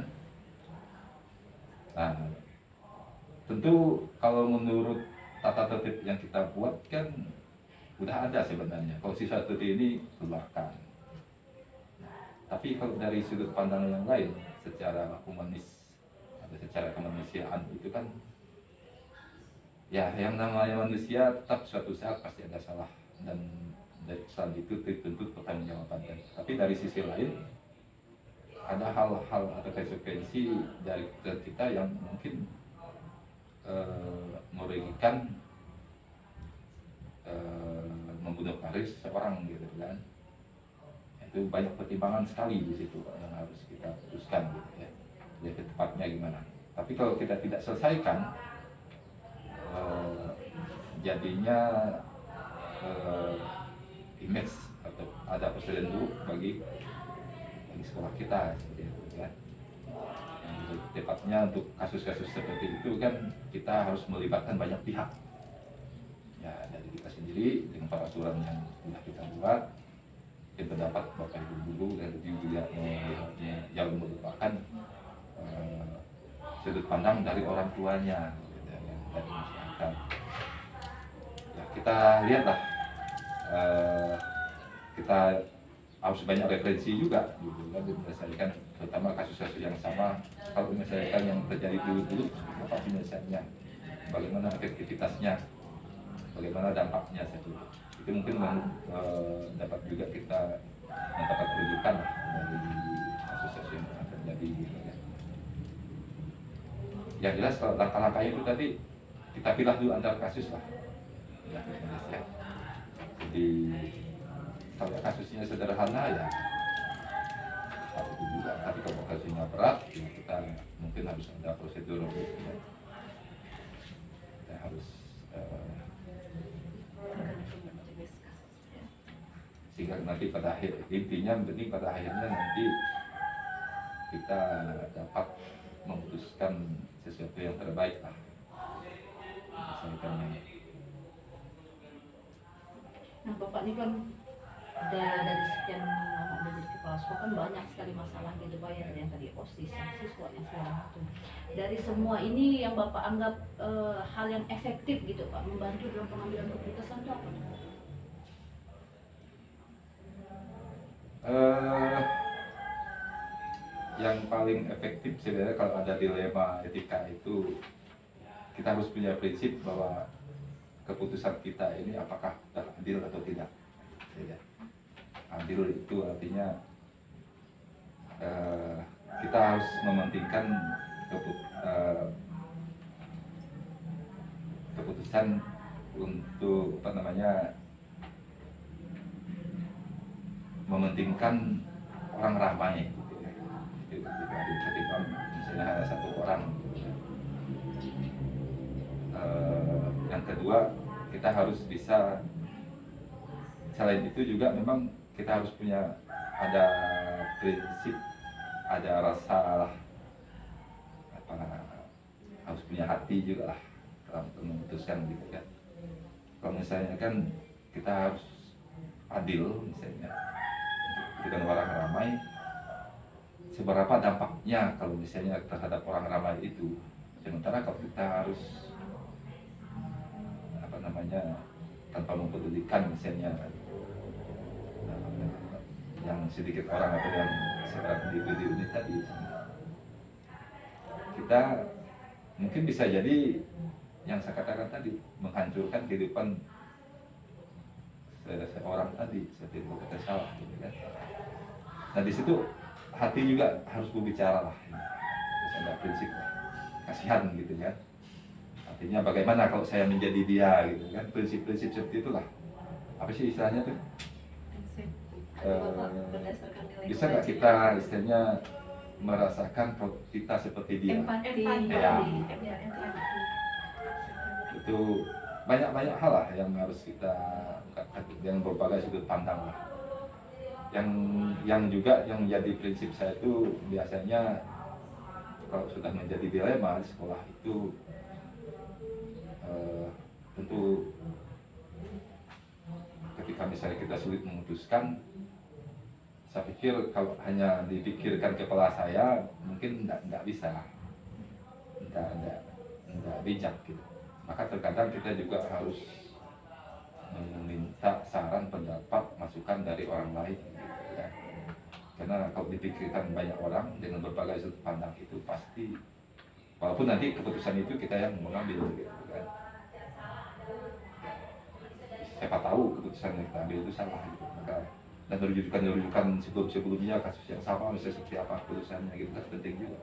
Nah, tentu kalau menurut tata tertib yang kita buat kan udah ada sebenarnya. Kalau siswa seperti ini keluarkan. Tapi kalau dari sudut pandang yang lain, secara humanis atau secara kemanusiaan itu kan, ya yang namanya manusia tetap suatu saat pasti ada salah, dan dari kesalahan itu dituntut pertanggungjawaban. Tapi dari sisi lain ada hal-hal atau konsekuensi dari kita yang mungkin merugikan, membunuh karir seseorang gitu kan. Itu banyak pertimbangan sekali di situ yang harus kita putuskan gitu ya. Jadi tepatnya gimana. Tapi kalau kita tidak selesaikan, jadinya image atau ada presiden buruk bagi sekolah kita seperti itu kan. Tepatnya untuk kasus-kasus seperti itu kan kita harus melibatkan banyak pihak. Ya dari kita sendiri dengan peraturan yang sudah kita buat, kita pendapat Bapak Ibu guru dan juga yang merupakan sudut pandang dari orang tuanya gitu, dari masyarakat. Ya kita lihatlah, kita harus banyak referensi juga gitu kan, menyelesaikan terutama kasus-kasus yang sama. Kalau menyelesaikan yang terjadi dulu apa penyelesaiannya, bagaimana efektivitasnya, bagaimana dampaknya itu mungkin dapat juga kita mendapat rujukan dari kasus-kasus yang pernah terjadi gitu kan. Yang jelas kalau langkah-langkah itu tadi kita pilih dulu antar kasus lah ya, ya. Jadi kalau kasusnya sederhana ya itu juga, tapi kalau kasusnya berat ya kita mungkin harus ada prosedur gitu ya. Kita harus sehingga nanti pada intinya penting pada akhirnya nanti kita dapat memutuskan sesuatu yang terbaik lah. Misalkan Nah Bapak ini kan dari sekian lama menjadi kepala sekolah kan banyak sekali masalah gitu Pak ya, yang tadi OSIS, siswa yang segala macam. Dari semua ini yang Bapak anggap hal yang efektif gitu Pak, membantu dalam pengambilan keputusan itu apa? Yang paling efektif sebenarnya kalau ada dilema etika itu, kita harus punya prinsip bahwa keputusan kita ini apakah adil atau tidak. Adil itu artinya kita harus mementingkan keputusan untuk mementingkan orang ramai gitu ya. Ketimbang misalnya hanya satu orang. Yang kedua, kita harus bisa, selain itu juga memang kita harus punya ada prinsip, ada rasa apa, harus punya hati juga lah dalam memutuskan gitu kan. Kalau misalnya kan kita harus adil misalnya dengan orang ramai, seberapa dampaknya kalau misalnya terhadap orang ramai itu. Sementara kalau kita harus apa namanya, tanpa mempedulikan misalnya yang sedikit orang atau yang seorang individu ini tadi, kita mungkin bisa jadi yang saya katakan tadi, menghancurkan kehidupan seorang tadi, seperti itu kata salah gitu kan. Nah di situ hati juga harus berbicara lah, harus ada prinsip lah. Kasihan gitu kan. Artinya bagaimana kalau saya menjadi dia gitu kan, prinsip-prinsip seperti itulah. Apa sih istilahnya tuh? Berdasarkan nilai Bisa nggak kita istilahnya merasakan kita seperti dia? Empati. Ya. Ya, empati. Itu banyak hal lah yang harus kita ungkapkan, yang berbagai sudut pandang lah. Yang juga yang menjadi prinsip saya itu biasanya kalau sudah menjadi dilema di sekolah itu tentu ketika misalnya kita sulit memutuskan, saya pikir kalau hanya dipikirkan kepala saya mungkin nggak bisa, nggak bijak gitu. Maka terkadang kita juga harus meminta saran, pendapat, masukan dari orang lain gitu ya. Karena kalau dipikirkan banyak orang dengan berbagai sudut pandang itu pasti, walaupun nanti keputusan itu kita yang mengambil gitu kan. Siapa tahu keputusan yang kita ambil itu salah gitu. Maka dan rujukan sebelumnya kasus yang sama misalnya seperti apa keputusannya gitu kan penting juga.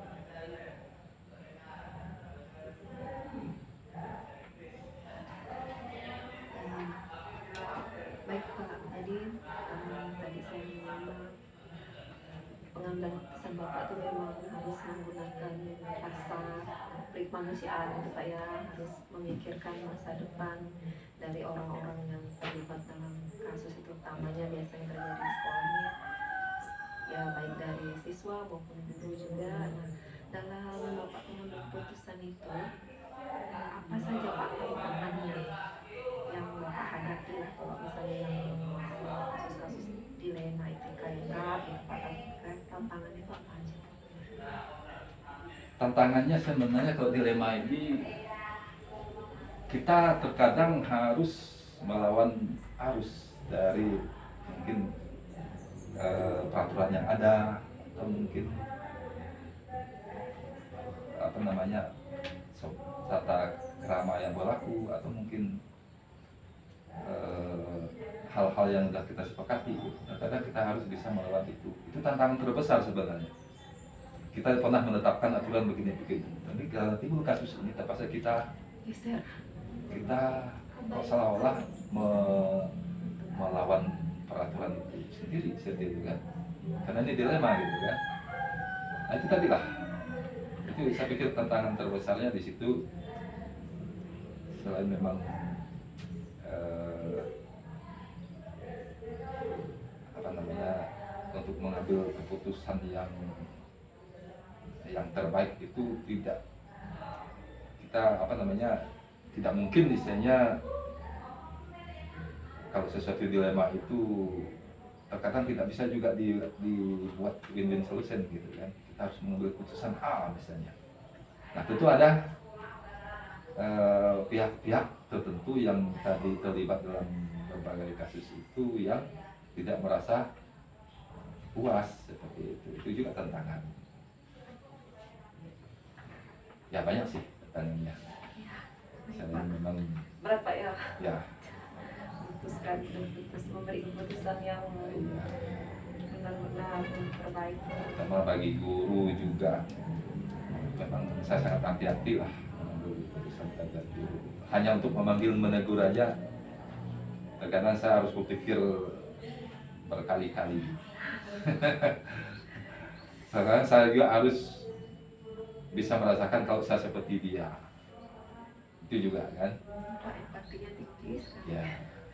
Baik Pak, jadi tadi saya menyimak pengambilan keputusan Bapak itu memang harus menggunakan rasa kemanusiaan gitu Pak ya, harus memikirkan masa depan dari orang-orang yang terlibat dalam kasus itu, utamanya biasanya terjadi di sekolahnya ya, baik dari siswa maupun guru juga. Nah, dalam Bapak mengambil keputusan itu apa saja Pak tantangannya yang Bapak hadapi lah, kalau misalnya yang kasus-kasus dilema etika yang berat gitu Pak, tantangannya itu apa aja? Tantangannya sebenarnya kalau dilema ini kita terkadang harus melawan arus dari mungkin peraturan yang ada, atau mungkin apa namanya tata krama yang berlaku, atau mungkin hal-hal yang sudah kita sepakati. Terkadang kita harus bisa melawan itu. Itu tantangan terbesar sebenarnya. Kita pernah menetapkan aturan begini-begini, tapi kalau timbul kasus ini terpaksa kita seolah-olah melawan peraturan itu sendiri kan, karena ini dilema gitu kan. Nah itu tadi lah, itu saya pikir tantangan terbesarnya di situ. Selain memang apa namanya, untuk mengambil keputusan yang terbaik itu tidak kita apa namanya, tidak mungkin misalnya kalau sesuatu dilema itu terkadang tidak bisa juga dibuat win-win solution gitu kan. Kita harus mengambil keputusan A misalnya. Nah tentu ada pihak-pihak tertentu yang tadi terlibat dalam berbagai kasus itu yang tidak merasa puas seperti itu. Itu juga tantangan. Ya banyak sih tantangannya. Misalnya memang Berat Pak ya, ya memberi keputusan yang benar-benar terbaik. terutama bagi guru juga memang saya sangat hati-hati lah mengambil keputusan terhadap guru. Hanya untuk memanggil menegur aja terkadang saya harus berpikir berkali-kali. Sekarang saya juga harus bisa merasakan kalau saya seperti dia. Itu juga kan. Empatinya tipis kan. Ya.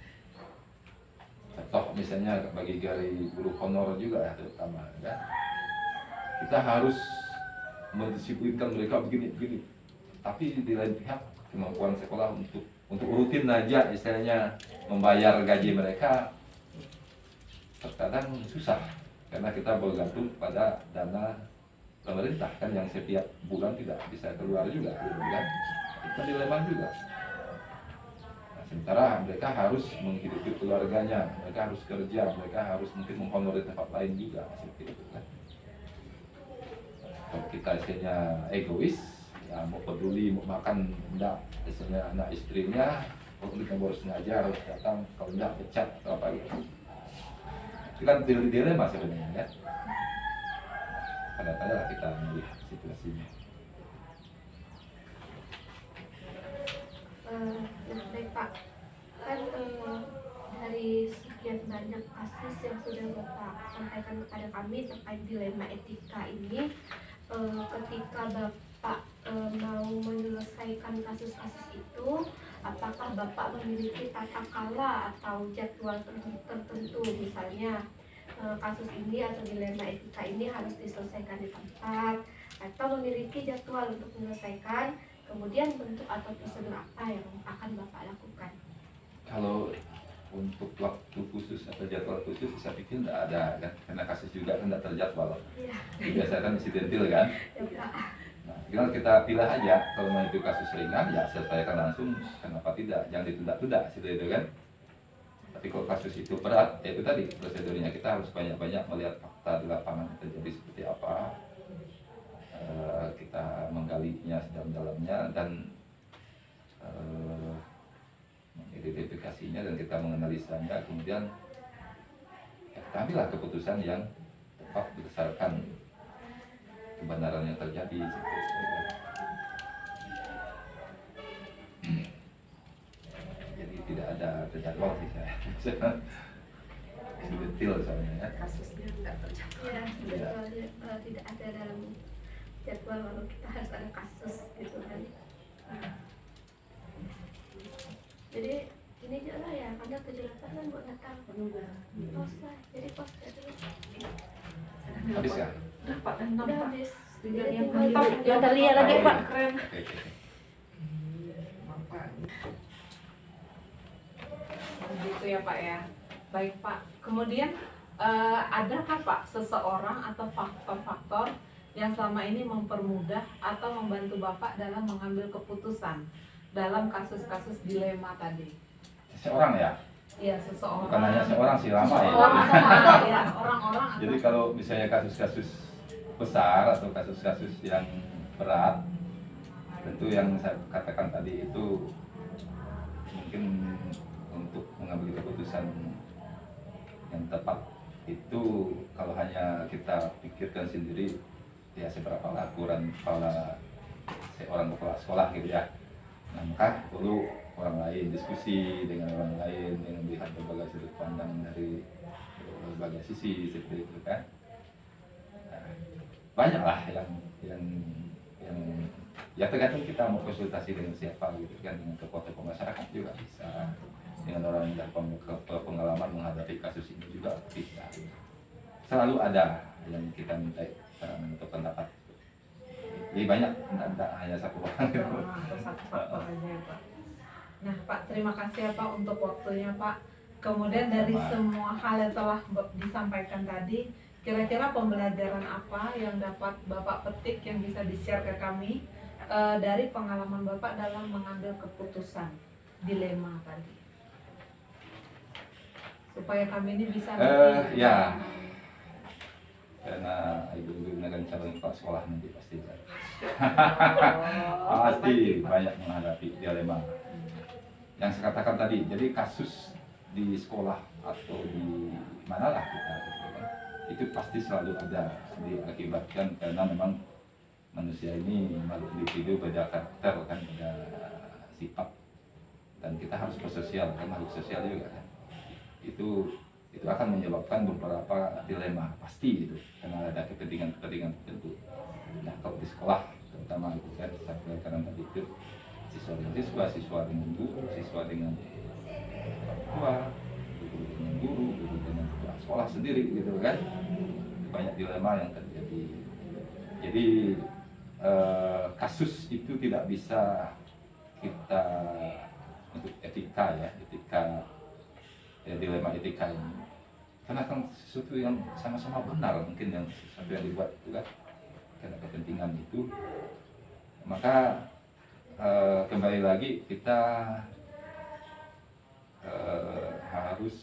Contoh misalnya bagi guru honor juga ya, terutama kan. Kita harus mendisiplinkan mereka begini. Tapi di lain pihak kemampuan sekolah untuk rutin aja istilahnya membayar gaji mereka terkadang susah karena kita bergantung pada dana pemerintah kan yang setiap bulan tidak bisa keluar juga gitu kan. Itu dilema juga. Nah, sementara mereka harus menghidupi keluarganya, mereka harus kerja, mereka harus mungkin menghonori tempat lain juga seperti itu kan. Kalau kita istilahnya egois, ya mau peduli, mau makan, enggak, istilahnya anak istrinya, kalau kita harus ngajar, harus datang, kalau enggak pecat atau apa gitu. Itu kan dilema sebenarnya ya. Kadang-kadang kita melihat situasinya. Nah, baik Pak, kan dari sekian banyak kasus yang sudah Bapak sampaikan kepada kami terkait dilema etika ini, ketika Bapak mau menyelesaikan kasus-kasus itu, apakah Bapak memiliki tata kala atau jadwal tertentu, misalnya kasus ini atau dilema etika ini harus diselesaikan di tempat, atau memiliki jadwal untuk menyelesaikan, kemudian bentuk atau prosedur apa yang akan Bapak lakukan? Kalau untuk waktu khusus atau jadwal khusus saya pikir tidak ada kan, karena kasus juga kan tidak terjadwal. Iya. Biasanya kan insidentil kan. Ya, Pak. Nah, tinggal kita pilih aja, kalau mau itu kasus ringan ya selesaikan langsung, kenapa tidak, jangan ditunda-tunda seperti itu kan. Tapi kalau kasus itu berat, ya itu tadi prosedurnya kita harus banyak-banyak melihat fakta di lapangan terjadi seperti apa, kita menggalinya sedalam-dalamnya dan mengidentifikasinya dan kita menganalisanya, kemudian ya, kita ambillah keputusan yang tepat berdasarkan kebenaran yang terjadi seperti itu. Jadi tidak ada jadwal sih saya. Detail soalnya ya. Kasusnya nggak tercapai. Ya, jadwalnya tidak ada dalam jadwal kalau kita harus ada kasus gitu kan. Jadi ini aja lah ya, karena 78 kan buat Natal. Pos lah, jadi pos ya dulu. Habis kan? Dapat dan Udah nampak. habis. Tinggal Jadi yang tinggal mantap. Yang terlihat lagi, Pak. Keren. Oke. Begitu ya Pak ya. Baik Pak. Kemudian adakah Pak seseorang atau faktor-faktor yang selama ini mempermudah atau membantu Bapak dalam mengambil keputusan dalam kasus-kasus dilema tadi? Seorang ya? Iya, seseorang. Bukan hanya seorang sih, lama ya. Seseorang atau ada ya, orang-orang atau Jadi kalau misalnya kasus-kasus besar atau kasus-kasus yang berat, tentu yang saya katakan tadi itu mungkin untuk mengambil keputusan yang tepat itu kalau hanya kita pikirkan sendiri ya seberapa laporan kepala seorang kepala sekolah gitu ya. Nah, maka perlu orang lain, diskusi dengan orang lain yang melihat berbagai sudut pandang dari berbagai sisi seperti itu kan. Nah, banyaklah yang ya tergantung kita mau konsultasi dengan siapa gitu kan, dengan tokoh-tokoh masyarakat juga bisa, dengan orang yang pengalaman menghadapi kasus ini juga bisa. Selalu ada yang kita minta atau pendapat. Jadi banyak, tidak hanya satu orang. atau satu faktor aja ya Pak. Nah Pak, terima kasih ya Pak untuk waktunya Pak. Kemudian dari semua hal yang telah disampaikan tadi, kira-kira pembelajaran apa yang dapat Bapak petik yang bisa di-share ke kami dari pengalaman Bapak dalam mengambil keputusan dilema tadi? Supaya kami ini bisa Ya. Karena ibu-ibu akan calon kepala sekolah nanti pasti kan. Pasti banyak menghadapi dilema. Yang saya katakan tadi, jadi kasus di sekolah atau di manalah kita gitu kan, itu pasti selalu ada, diakibatkan karena memang manusia ini makhluk individu, beda karakter kan, beda sifat, dan kita harus bersosial kan, makhluk sosial juga kan. Itu itu akan menyebabkan beberapa dilema pasti gitu, karena ada kepentingan tertentu. Nah kalau di sekolah terutama itu kan karena tadi itu siswa dengan guru, siswa dengan tua, guru dengan guru dengan kepala sekolah sendiri gitu kan, banyak dilema yang terjadi. Jadi kasus itu tidak bisa kita untuk etika dilema etika ini, karena kan sesuatu yang sama-sama benar mungkin yang sesuatu yang dibuat itu kan karena kepentingan itu. Maka kembali lagi kita harus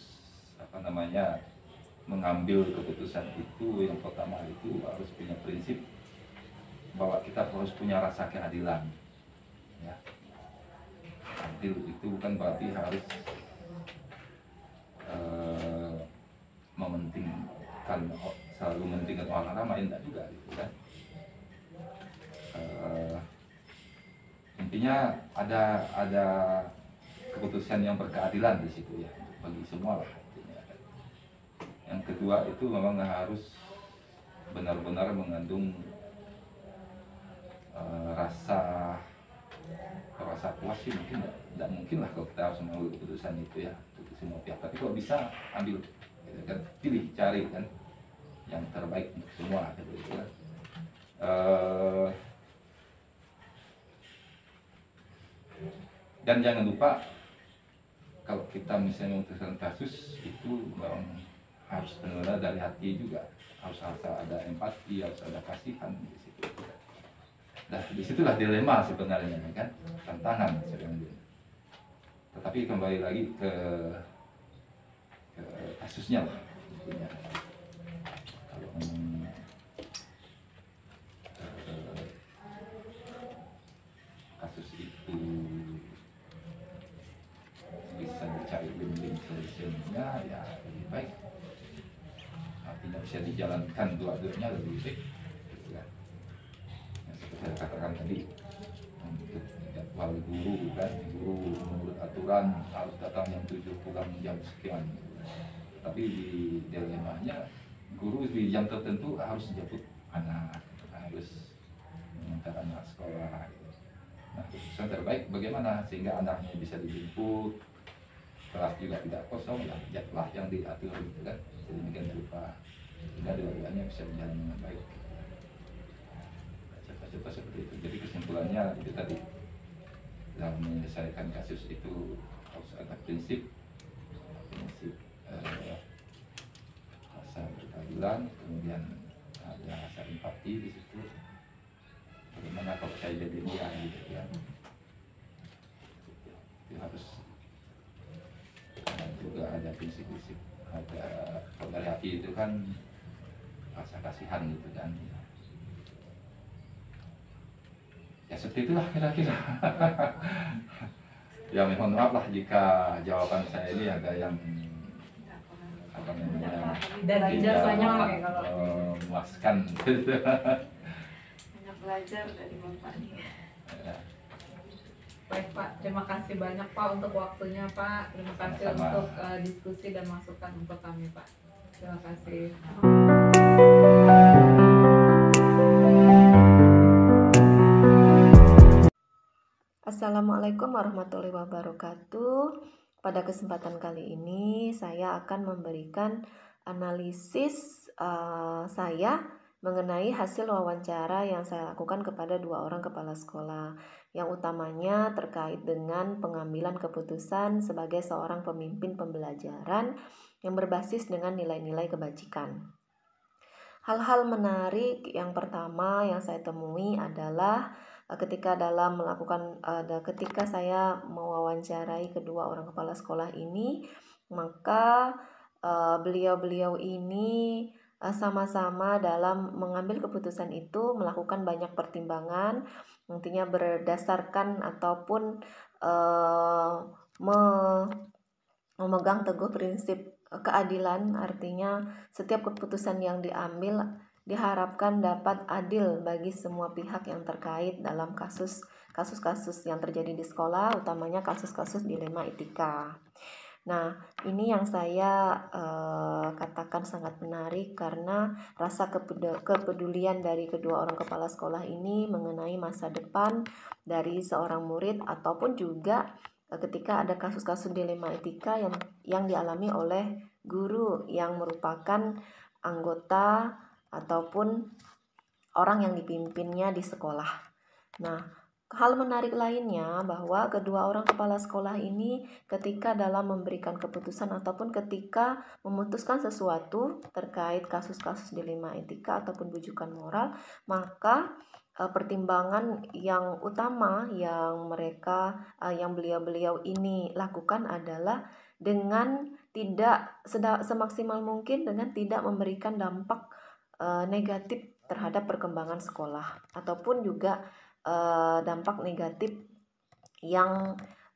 mengambil keputusan itu. Yang pertama itu harus punya prinsip bahwa kita harus punya rasa keadilan ya. Adil itu bukan berarti harus selalu mementingkan orang ramai, enggak juga gitu kan. Intinya ada keputusan yang berkeadilan di situ ya bagi semua lah. Yang kedua itu memang harus benar-benar mengandung rasa puas sih, mungkin tidak mungkin lah kalau kita harus mengambil keputusan itu ya untuk semua pihak. Tapi kalau bisa ambil, gitu kan, pilih cari kan yang terbaik untuk semua gitu kan. Dan jangan lupa kalau kita misalnya memutuskan kasus itu memang harus benar-benar dari hati juga, harus ada empati, harus ada kasihan di situ. Nah, disitulah dilema sebenarnya kan, tantangan sebenarnya. Tetapi kembali lagi ke kasusnya lah. Kalau kasus itu bisa dicari win-win solutionnya ya lebih baik, artinya bisa dijalankan dua-duanya lebih baik gitu kan. Yang seperti saya katakan tadi, untuk jadwal guru kan, guru menurut aturan harus datang jam 7 pulang jam sekian, tapi di dilemanya guru di jam tertentu harus jemput anak, harus mengantar anak sekolah gitu. Nah, keputusan terbaik bagaimana sehingga anaknya bisa dijemput, kelas juga tidak kosong, lah jadwal yang diatur gitu kan, sedemikian rupa sehingga dua-duanya bisa berjalan dengan baik. Coba seperti itu. Jadi kesimpulannya itu tadi, dalam menyelesaikan kasus itu harus ada prinsip rasa berkeadilan, kemudian ada rasa empati di situ. Bagaimana kalau saya jadi dia gitu ya. Itu harus juga ada prinsip-prinsip, ada kalau dari hati itu kan rasa kasihan gitu kan. Ya seperti itulah kira-kira. Ya mohon maaf lah jika jawaban saya ini ada yang belajar banyak Pak ya kalau memuaskan gitu. banyak belajar dari Bapak nih. Ya. Baik Pak, terima kasih banyak Pak untuk waktunya Pak. Terima kasih Sama-sama. untuk diskusi dan masukan untuk kami Pak. Terima kasih. Assalamualaikum warahmatullahi wabarakatuh. Pada kesempatan kali ini saya akan memberikan analisis saya mengenai hasil wawancara yang saya lakukan kepada 2 orang kepala sekolah, yang utamanya terkait dengan pengambilan keputusan sebagai seorang pemimpin pembelajaran yang berbasis dengan nilai-nilai kebajikan. Hal-hal menarik yang pertama yang saya temui adalah ketika saya mewawancarai kedua orang kepala sekolah ini, maka beliau-beliau ini sama-sama dalam mengambil keputusan itu melakukan banyak pertimbangan, nantinya berdasarkan ataupun memegang teguh prinsip keadilan, artinya setiap keputusan yang diambil diharapkan dapat adil bagi semua pihak yang terkait dalam kasus-kasus yang terjadi di sekolah, utamanya kasus-kasus dilema etika. Nah, ini yang saya katakan sangat menarik karena rasa kepedulian dari kedua orang kepala sekolah ini mengenai masa depan dari seorang murid, ataupun juga ketika ada kasus-kasus dilema etika yang dialami oleh guru yang merupakan anggota ataupun orang yang dipimpinnya di sekolah. Nah, hal menarik lainnya bahwa kedua orang kepala sekolah ini ketika dalam memberikan keputusan ataupun ketika memutuskan sesuatu terkait kasus-kasus dilema etika ataupun bujukan moral, maka pertimbangan yang utama yang beliau-beliau ini lakukan adalah dengan tidak semaksimal mungkin dengan tidak memberikan dampak negatif terhadap perkembangan sekolah ataupun juga dampak negatif yang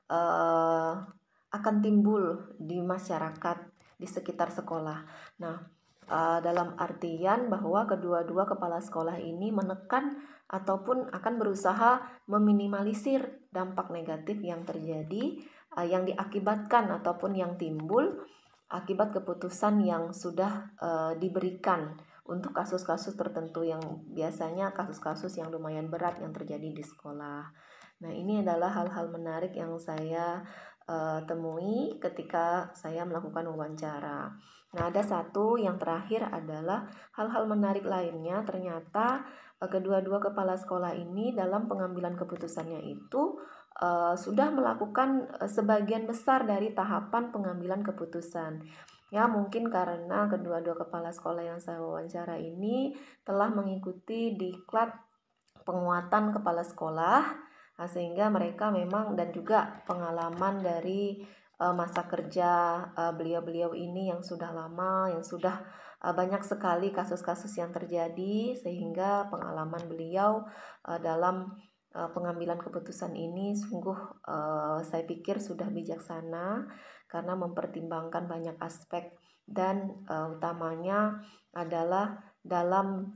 akan timbul di masyarakat di sekitar sekolah. Nah, dalam artian bahwa kedua-dua kepala sekolah ini menekan ataupun akan berusaha meminimalisir dampak negatif yang terjadi, yang diakibatkan ataupun yang timbul akibat keputusan yang sudah diberikan untuk kasus-kasus tertentu yang biasanya kasus-kasus yang lumayan berat yang terjadi di sekolah. Nah, ini adalah hal-hal menarik yang saya temui ketika saya melakukan wawancara. Nah, ada satu yang terakhir adalah hal-hal menarik lainnya. Ternyata kedua-dua kepala sekolah ini dalam pengambilan keputusannya itu sudah melakukan sebagian besar dari tahapan pengambilan keputusan. Ya, mungkin karena kedua-dua kepala sekolah yang saya wawancara ini telah mengikuti diklat penguatan kepala sekolah, sehingga mereka memang dan juga pengalaman dari masa kerja beliau-beliau ini yang sudah lama, yang sudah banyak sekali kasus-kasus yang terjadi, sehingga pengalaman beliau dalam pengambilan keputusan ini sungguh saya pikir sudah bijaksana karena mempertimbangkan banyak aspek dan utamanya adalah dalam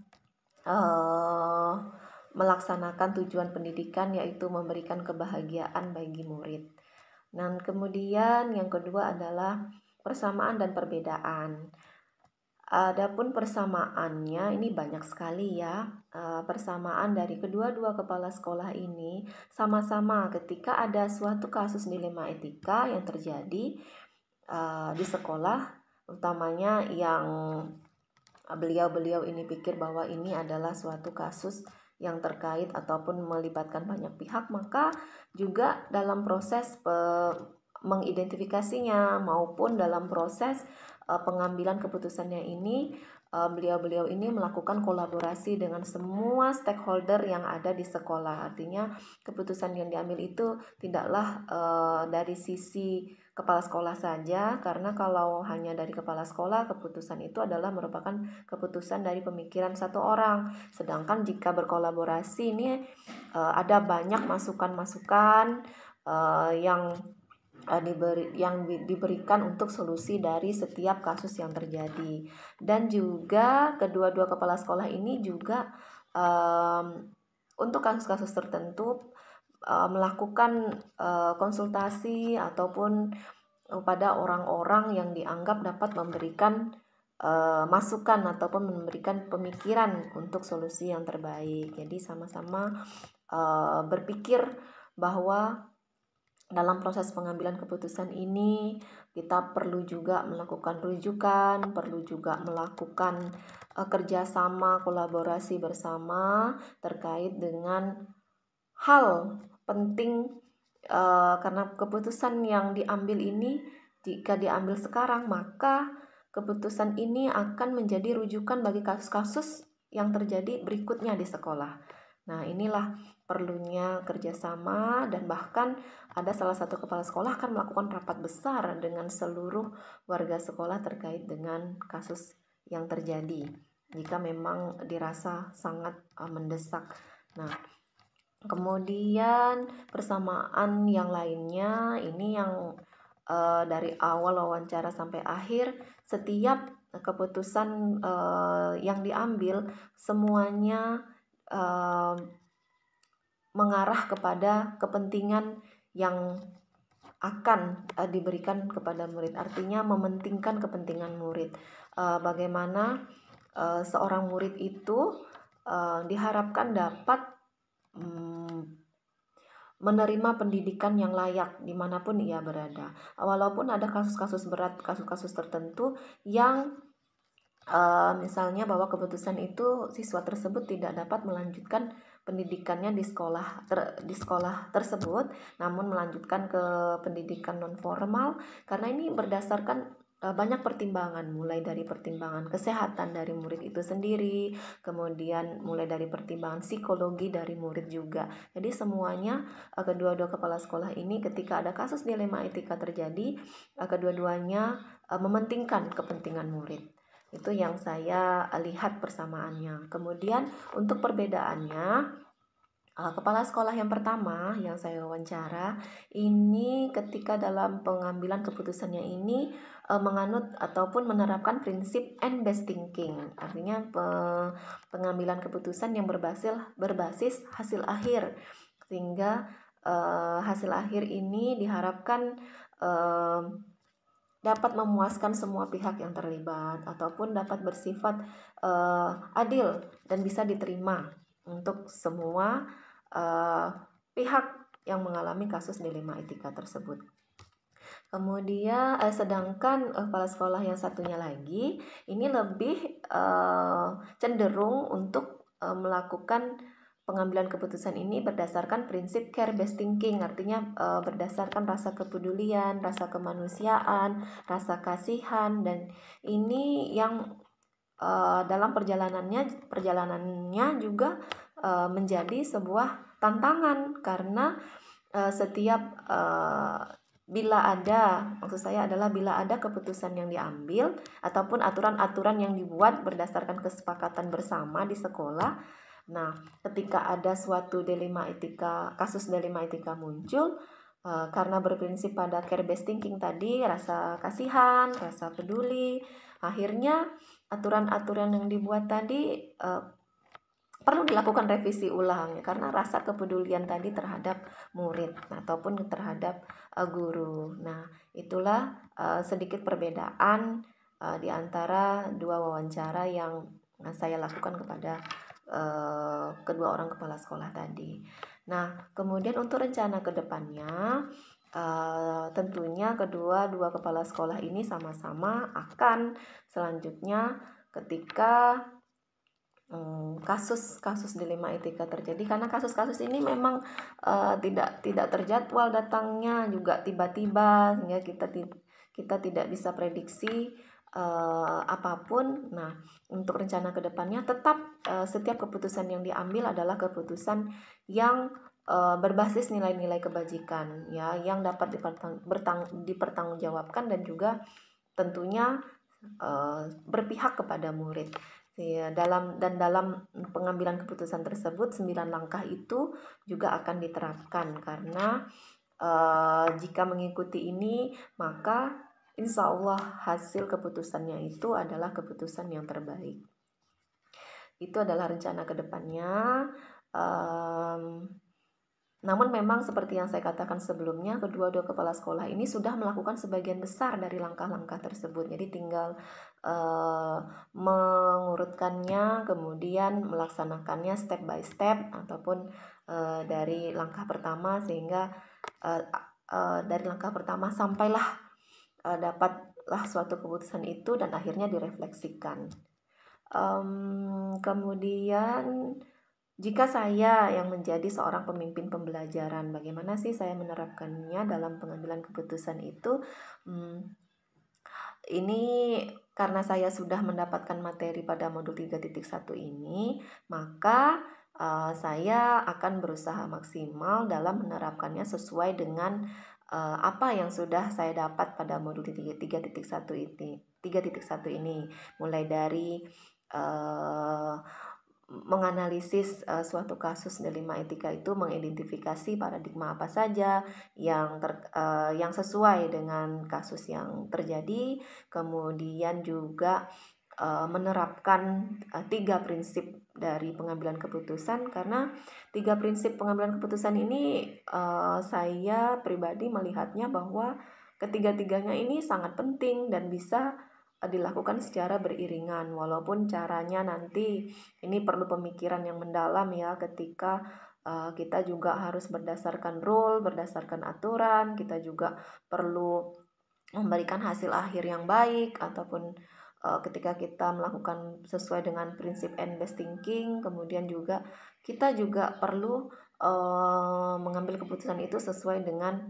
melaksanakan tujuan pendidikan, yaitu memberikan kebahagiaan bagi murid. Dan kemudian yang kedua adalah persamaan dan perbedaan. Adapun persamaannya ini banyak sekali ya. Persamaan dari kedua-dua kepala sekolah ini sama-sama ketika ada suatu kasus dilema etika yang terjadi di sekolah, utamanya yang beliau-beliau ini pikir bahwa ini adalah suatu kasus yang terkait ataupun melibatkan banyak pihak, maka juga dalam proses mengidentifikasinya maupun dalam proses pengambilan keputusannya ini, beliau-beliau ini melakukan kolaborasi dengan semua stakeholder yang ada di sekolah. Artinya keputusan yang diambil itu tidaklah dari sisi kepala sekolah saja, karena kalau hanya dari kepala sekolah, keputusan itu adalah merupakan keputusan dari pemikiran satu orang. Sedangkan jika berkolaborasi ini ada banyak masukan-masukan yang diberikan untuk solusi dari setiap kasus yang terjadi. Dan juga kedua-dua kepala sekolah ini juga untuk kasus-kasus tertentu melakukan konsultasi ataupun pada orang-orang yang dianggap dapat memberikan masukan ataupun memberikan pemikiran untuk solusi yang terbaik. Jadi sama-sama berpikir bahwa dalam proses pengambilan keputusan ini kita perlu juga melakukan rujukan, perlu juga melakukan kerjasama, kolaborasi bersama terkait dengan hal penting, karena keputusan yang diambil ini jika diambil sekarang, maka keputusan ini akan menjadi rujukan bagi kasus-kasus yang terjadi berikutnya di sekolah. Nah, inilah perlunya kerjasama, dan bahkan ada salah satu kepala sekolah akan melakukan rapat besar dengan seluruh warga sekolah terkait dengan kasus yang terjadi jika memang dirasa sangat mendesak. Nah, kemudian persamaan yang lainnya ini yang dari awal wawancara sampai akhir, setiap keputusan yang diambil semuanya mengarah kepada kepentingan yang akan diberikan kepada murid. Artinya mementingkan kepentingan murid. Bagaimana seorang murid itu diharapkan dapat menerima pendidikan yang layak dimanapun ia berada. Walaupun ada kasus-kasus berat, kasus-kasus tertentu yang misalnya bahwa keputusan itu siswa tersebut tidak dapat melanjutkan pendidikannya di sekolah tersebut, namun melanjutkan ke pendidikan non formal, karena ini berdasarkan banyak pertimbangan, mulai dari pertimbangan kesehatan dari murid itu sendiri, kemudian mulai dari pertimbangan psikologi dari murid juga. Jadi semuanya kedua-dua kepala sekolah ini ketika ada kasus dilema etika terjadi, kedua-duanya mementingkan kepentingan murid. Itu yang saya lihat persamaannya. Kemudian untuk perbedaannya, kepala sekolah yang pertama yang saya wawancara ini ketika dalam pengambilan keputusannya ini menganut ataupun menerapkan prinsip and best thinking. Artinya pengambilan keputusan yang berbasis hasil akhir, sehingga hasil akhir ini diharapkan dapat memuaskan semua pihak yang terlibat ataupun dapat bersifat adil dan bisa diterima untuk semua pihak yang mengalami kasus dilema etika tersebut. Kemudian sedangkan kepala sekolah yang satunya lagi ini lebih cenderung untuk melakukan pengambilan keputusan ini berdasarkan prinsip care based thinking, artinya berdasarkan rasa kepedulian, rasa kemanusiaan, rasa kasihan, dan ini yang dalam perjalanannya juga menjadi sebuah tantangan, karena setiap bila ada keputusan yang diambil ataupun aturan-aturan yang dibuat berdasarkan kesepakatan bersama di sekolah, nah ketika ada suatu kasus dilema etika muncul, karena berprinsip pada care based thinking tadi, rasa kasihan, rasa peduli, akhirnya aturan-aturan yang dibuat tadi perlu dilakukan revisi ulang, karena rasa kepedulian tadi terhadap murid ataupun terhadap guru. Nah, itulah sedikit perbedaan di antara dua wawancara yang saya lakukan kepada kedua orang kepala sekolah tadi. Nah, kemudian untuk rencana ke depannya, tentunya dua kepala sekolah ini sama-sama akan selanjutnya ketika kasus dilema etika terjadi, karena kasus-kasus ini memang tidak terjadwal datangnya, juga tiba-tiba, sehingga kita tidak bisa prediksi apapun. Nah, untuk rencana kedepannya tetap setiap keputusan yang diambil adalah keputusan yang berbasis nilai-nilai kebajikan, ya, yang dapat dipertanggungjawabkan dan juga tentunya berpihak kepada murid. Ya, dalam pengambilan keputusan tersebut 9 langkah itu juga akan diterapkan, karena jika mengikuti ini maka insya Allah hasil keputusannya itu adalah keputusan yang terbaik. Itu adalah rencana kedepannya. Namun memang seperti yang saya katakan sebelumnya, kedua-dua kepala sekolah ini sudah melakukan sebagian besar dari langkah-langkah tersebut. Jadi tinggal mengurutkannya, kemudian melaksanakannya step by step, ataupun dari langkah pertama, sehingga dari langkah pertama sampailah dapatlah suatu keputusan itu dan akhirnya direfleksikan. Kemudian jika saya yang menjadi seorang pemimpin pembelajaran, bagaimana sih saya menerapkannya dalam pengambilan keputusan itu? Ini karena saya sudah mendapatkan materi pada modul 3.1 ini, maka saya akan berusaha maksimal dalam menerapkannya sesuai dengan apa yang sudah saya dapat pada modul 3.1 ini, mulai dari menganalisis suatu kasus dilema etika itu, mengidentifikasi paradigma apa saja yang sesuai dengan kasus yang terjadi, kemudian juga menerapkan 3 prinsip dari pengambilan keputusan, karena 3 prinsip pengambilan keputusan ini saya pribadi melihatnya bahwa ketiga-tiganya ini sangat penting dan bisa dilakukan secara beriringan, walaupun caranya nanti ini perlu pemikiran yang mendalam ya, ketika kita juga harus berdasarkan rule, berdasarkan aturan, kita juga perlu memberikan hasil akhir yang baik, ataupun ketika kita melakukan sesuai dengan prinsip end best thinking, kemudian juga kita juga perlu mengambil keputusan itu sesuai dengan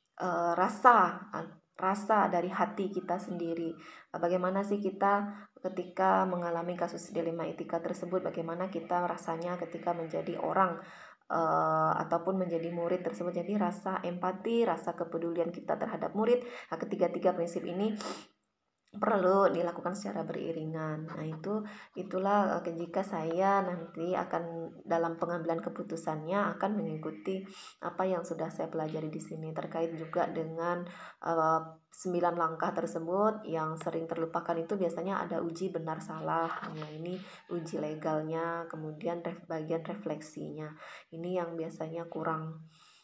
rasa dari hati kita sendiri. Bagaimana sih kita ketika mengalami kasus dilema etika tersebut, bagaimana kita rasanya ketika menjadi orang ataupun menjadi murid tersebut. Jadi rasa empati, rasa kepedulian kita terhadap murid, ketiga-tiga prinsip ini perlu dilakukan secara beriringan. Nah, itulah jika saya nanti akan dalam pengambilan keputusannya akan mengikuti apa yang sudah saya pelajari di sini, terkait juga dengan 9 langkah tersebut. Yang sering terlupakan itu biasanya ada uji benar salah. Nah, ini uji legalnya, kemudian bagian refleksinya. Ini yang biasanya kurang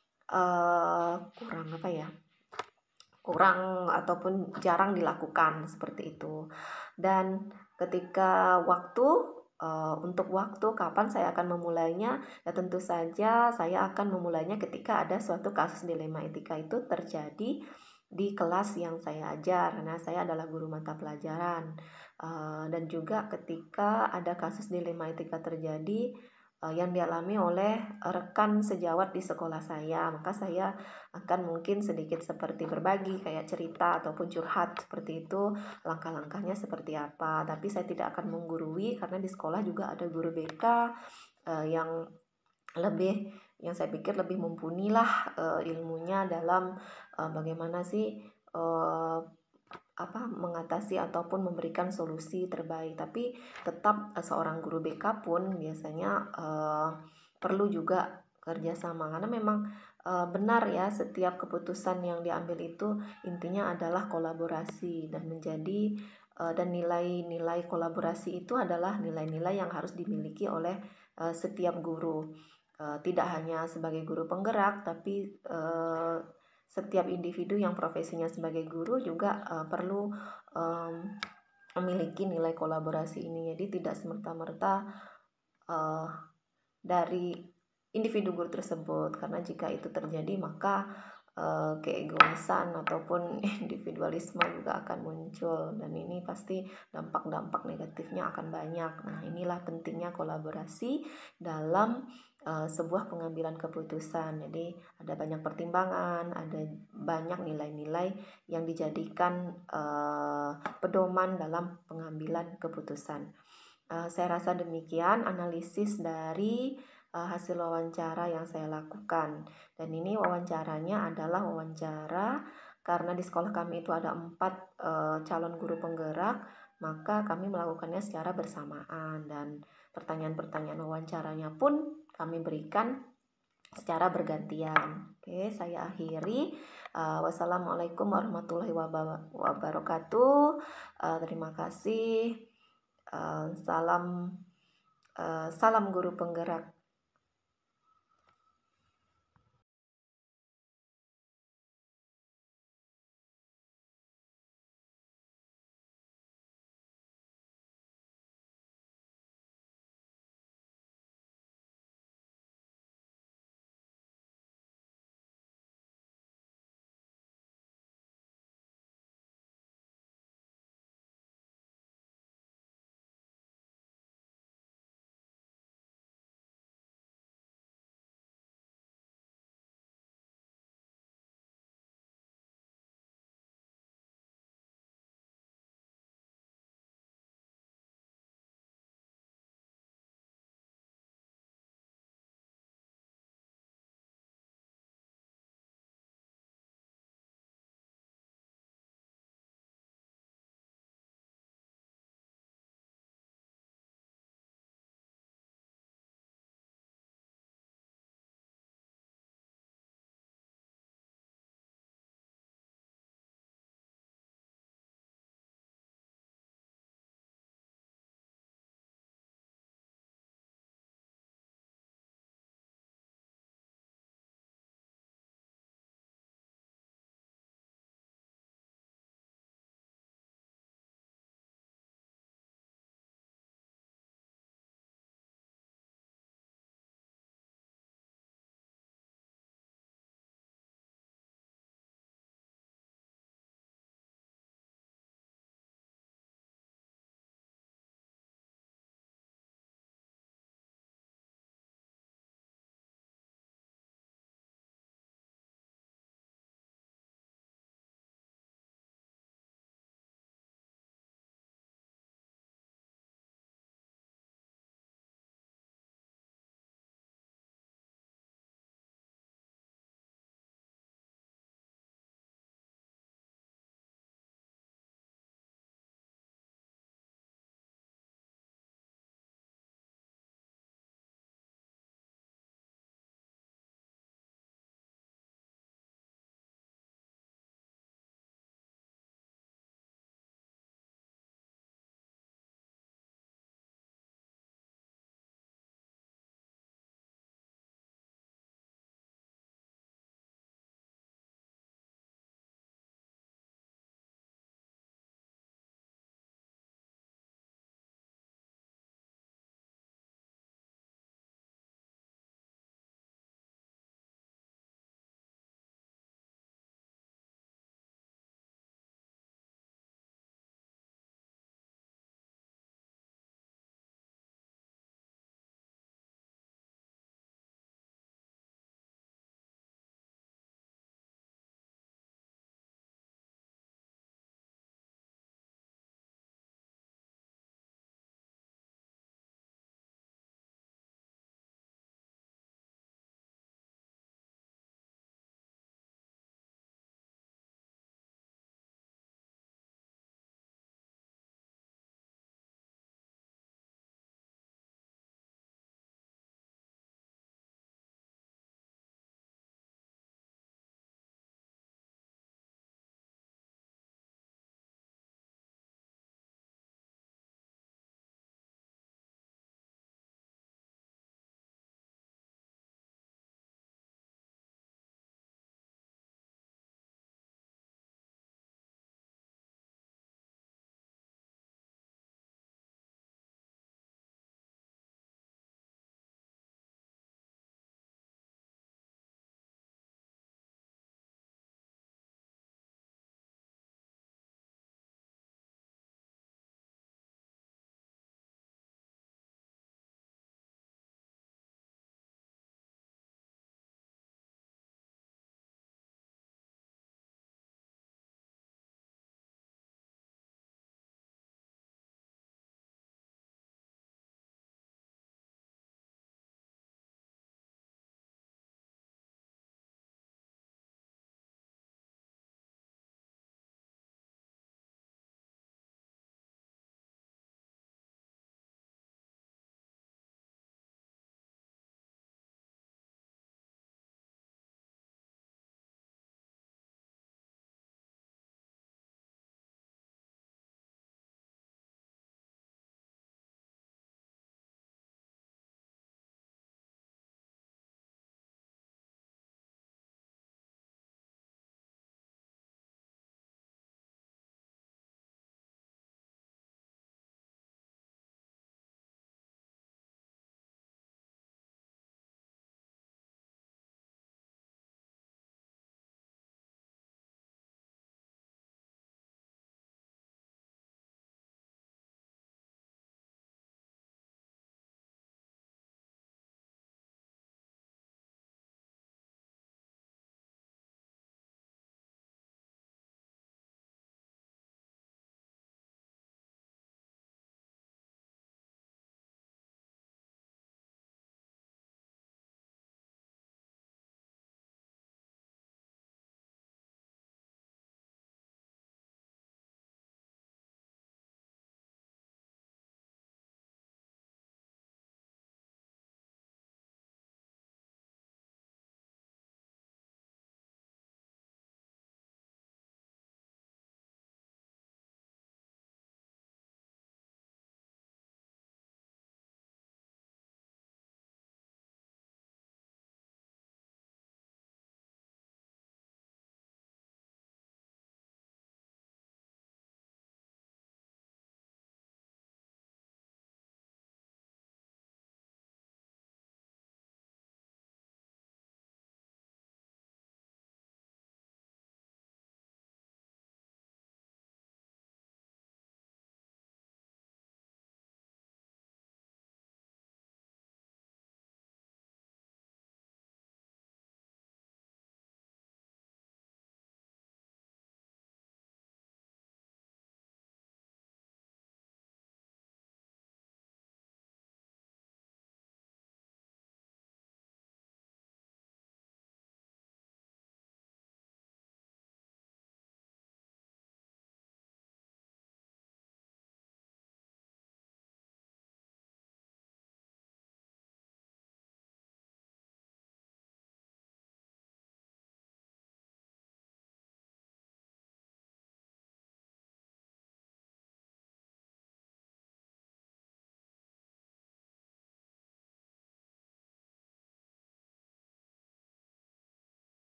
ataupun jarang dilakukan seperti itu. Dan ketika untuk waktu kapan saya akan memulainya, ya tentu saja saya akan memulainya ketika ada suatu kasus dilema etika itu terjadi di kelas yang saya ajar, karena saya adalah guru mata pelajaran. Dan juga ketika ada kasus dilema etika terjadi yang dialami oleh rekan sejawat di sekolah saya, maka saya akan mungkin sedikit seperti berbagi, kayak cerita ataupun curhat seperti itu, langkah-langkahnya seperti apa. Tapi saya tidak akan menggurui, karena di sekolah juga ada guru BK yang saya pikir lebih mumpuni lah ilmunya dalam bagaimana sih mengatasi ataupun memberikan solusi terbaik. Tapi tetap seorang guru BK pun biasanya perlu juga kerjasama, karena memang benar ya, setiap keputusan yang diambil itu intinya adalah kolaborasi, dan dan nilai-nilai kolaborasi itu adalah nilai-nilai yang harus dimiliki oleh setiap guru, tidak hanya sebagai guru penggerak, tapi setiap individu yang profesinya sebagai guru juga perlu memiliki nilai kolaborasi ini. Jadi tidak semerta-merta dari individu guru tersebut, karena jika itu terjadi maka keegoisan ataupun individualisme juga akan muncul, dan ini pasti dampak-dampak negatifnya akan banyak. Nah, inilah pentingnya kolaborasi dalam sebuah pengambilan keputusan. Jadi ada banyak pertimbangan, ada banyak nilai-nilai yang dijadikan pedoman dalam pengambilan keputusan. Saya rasa demikian analisis dari hasil wawancara yang saya lakukan. Dan ini wawancaranya adalah wawancara karena di sekolah kami itu ada 4 calon guru penggerak, maka kami melakukannya secara bersamaan, dan pertanyaan-pertanyaan wawancaranya pun kami berikan secara bergantian. Oke, saya akhiri. Wassalamualaikum warahmatullahi wabarakatuh. Terima kasih. Salam guru penggerak.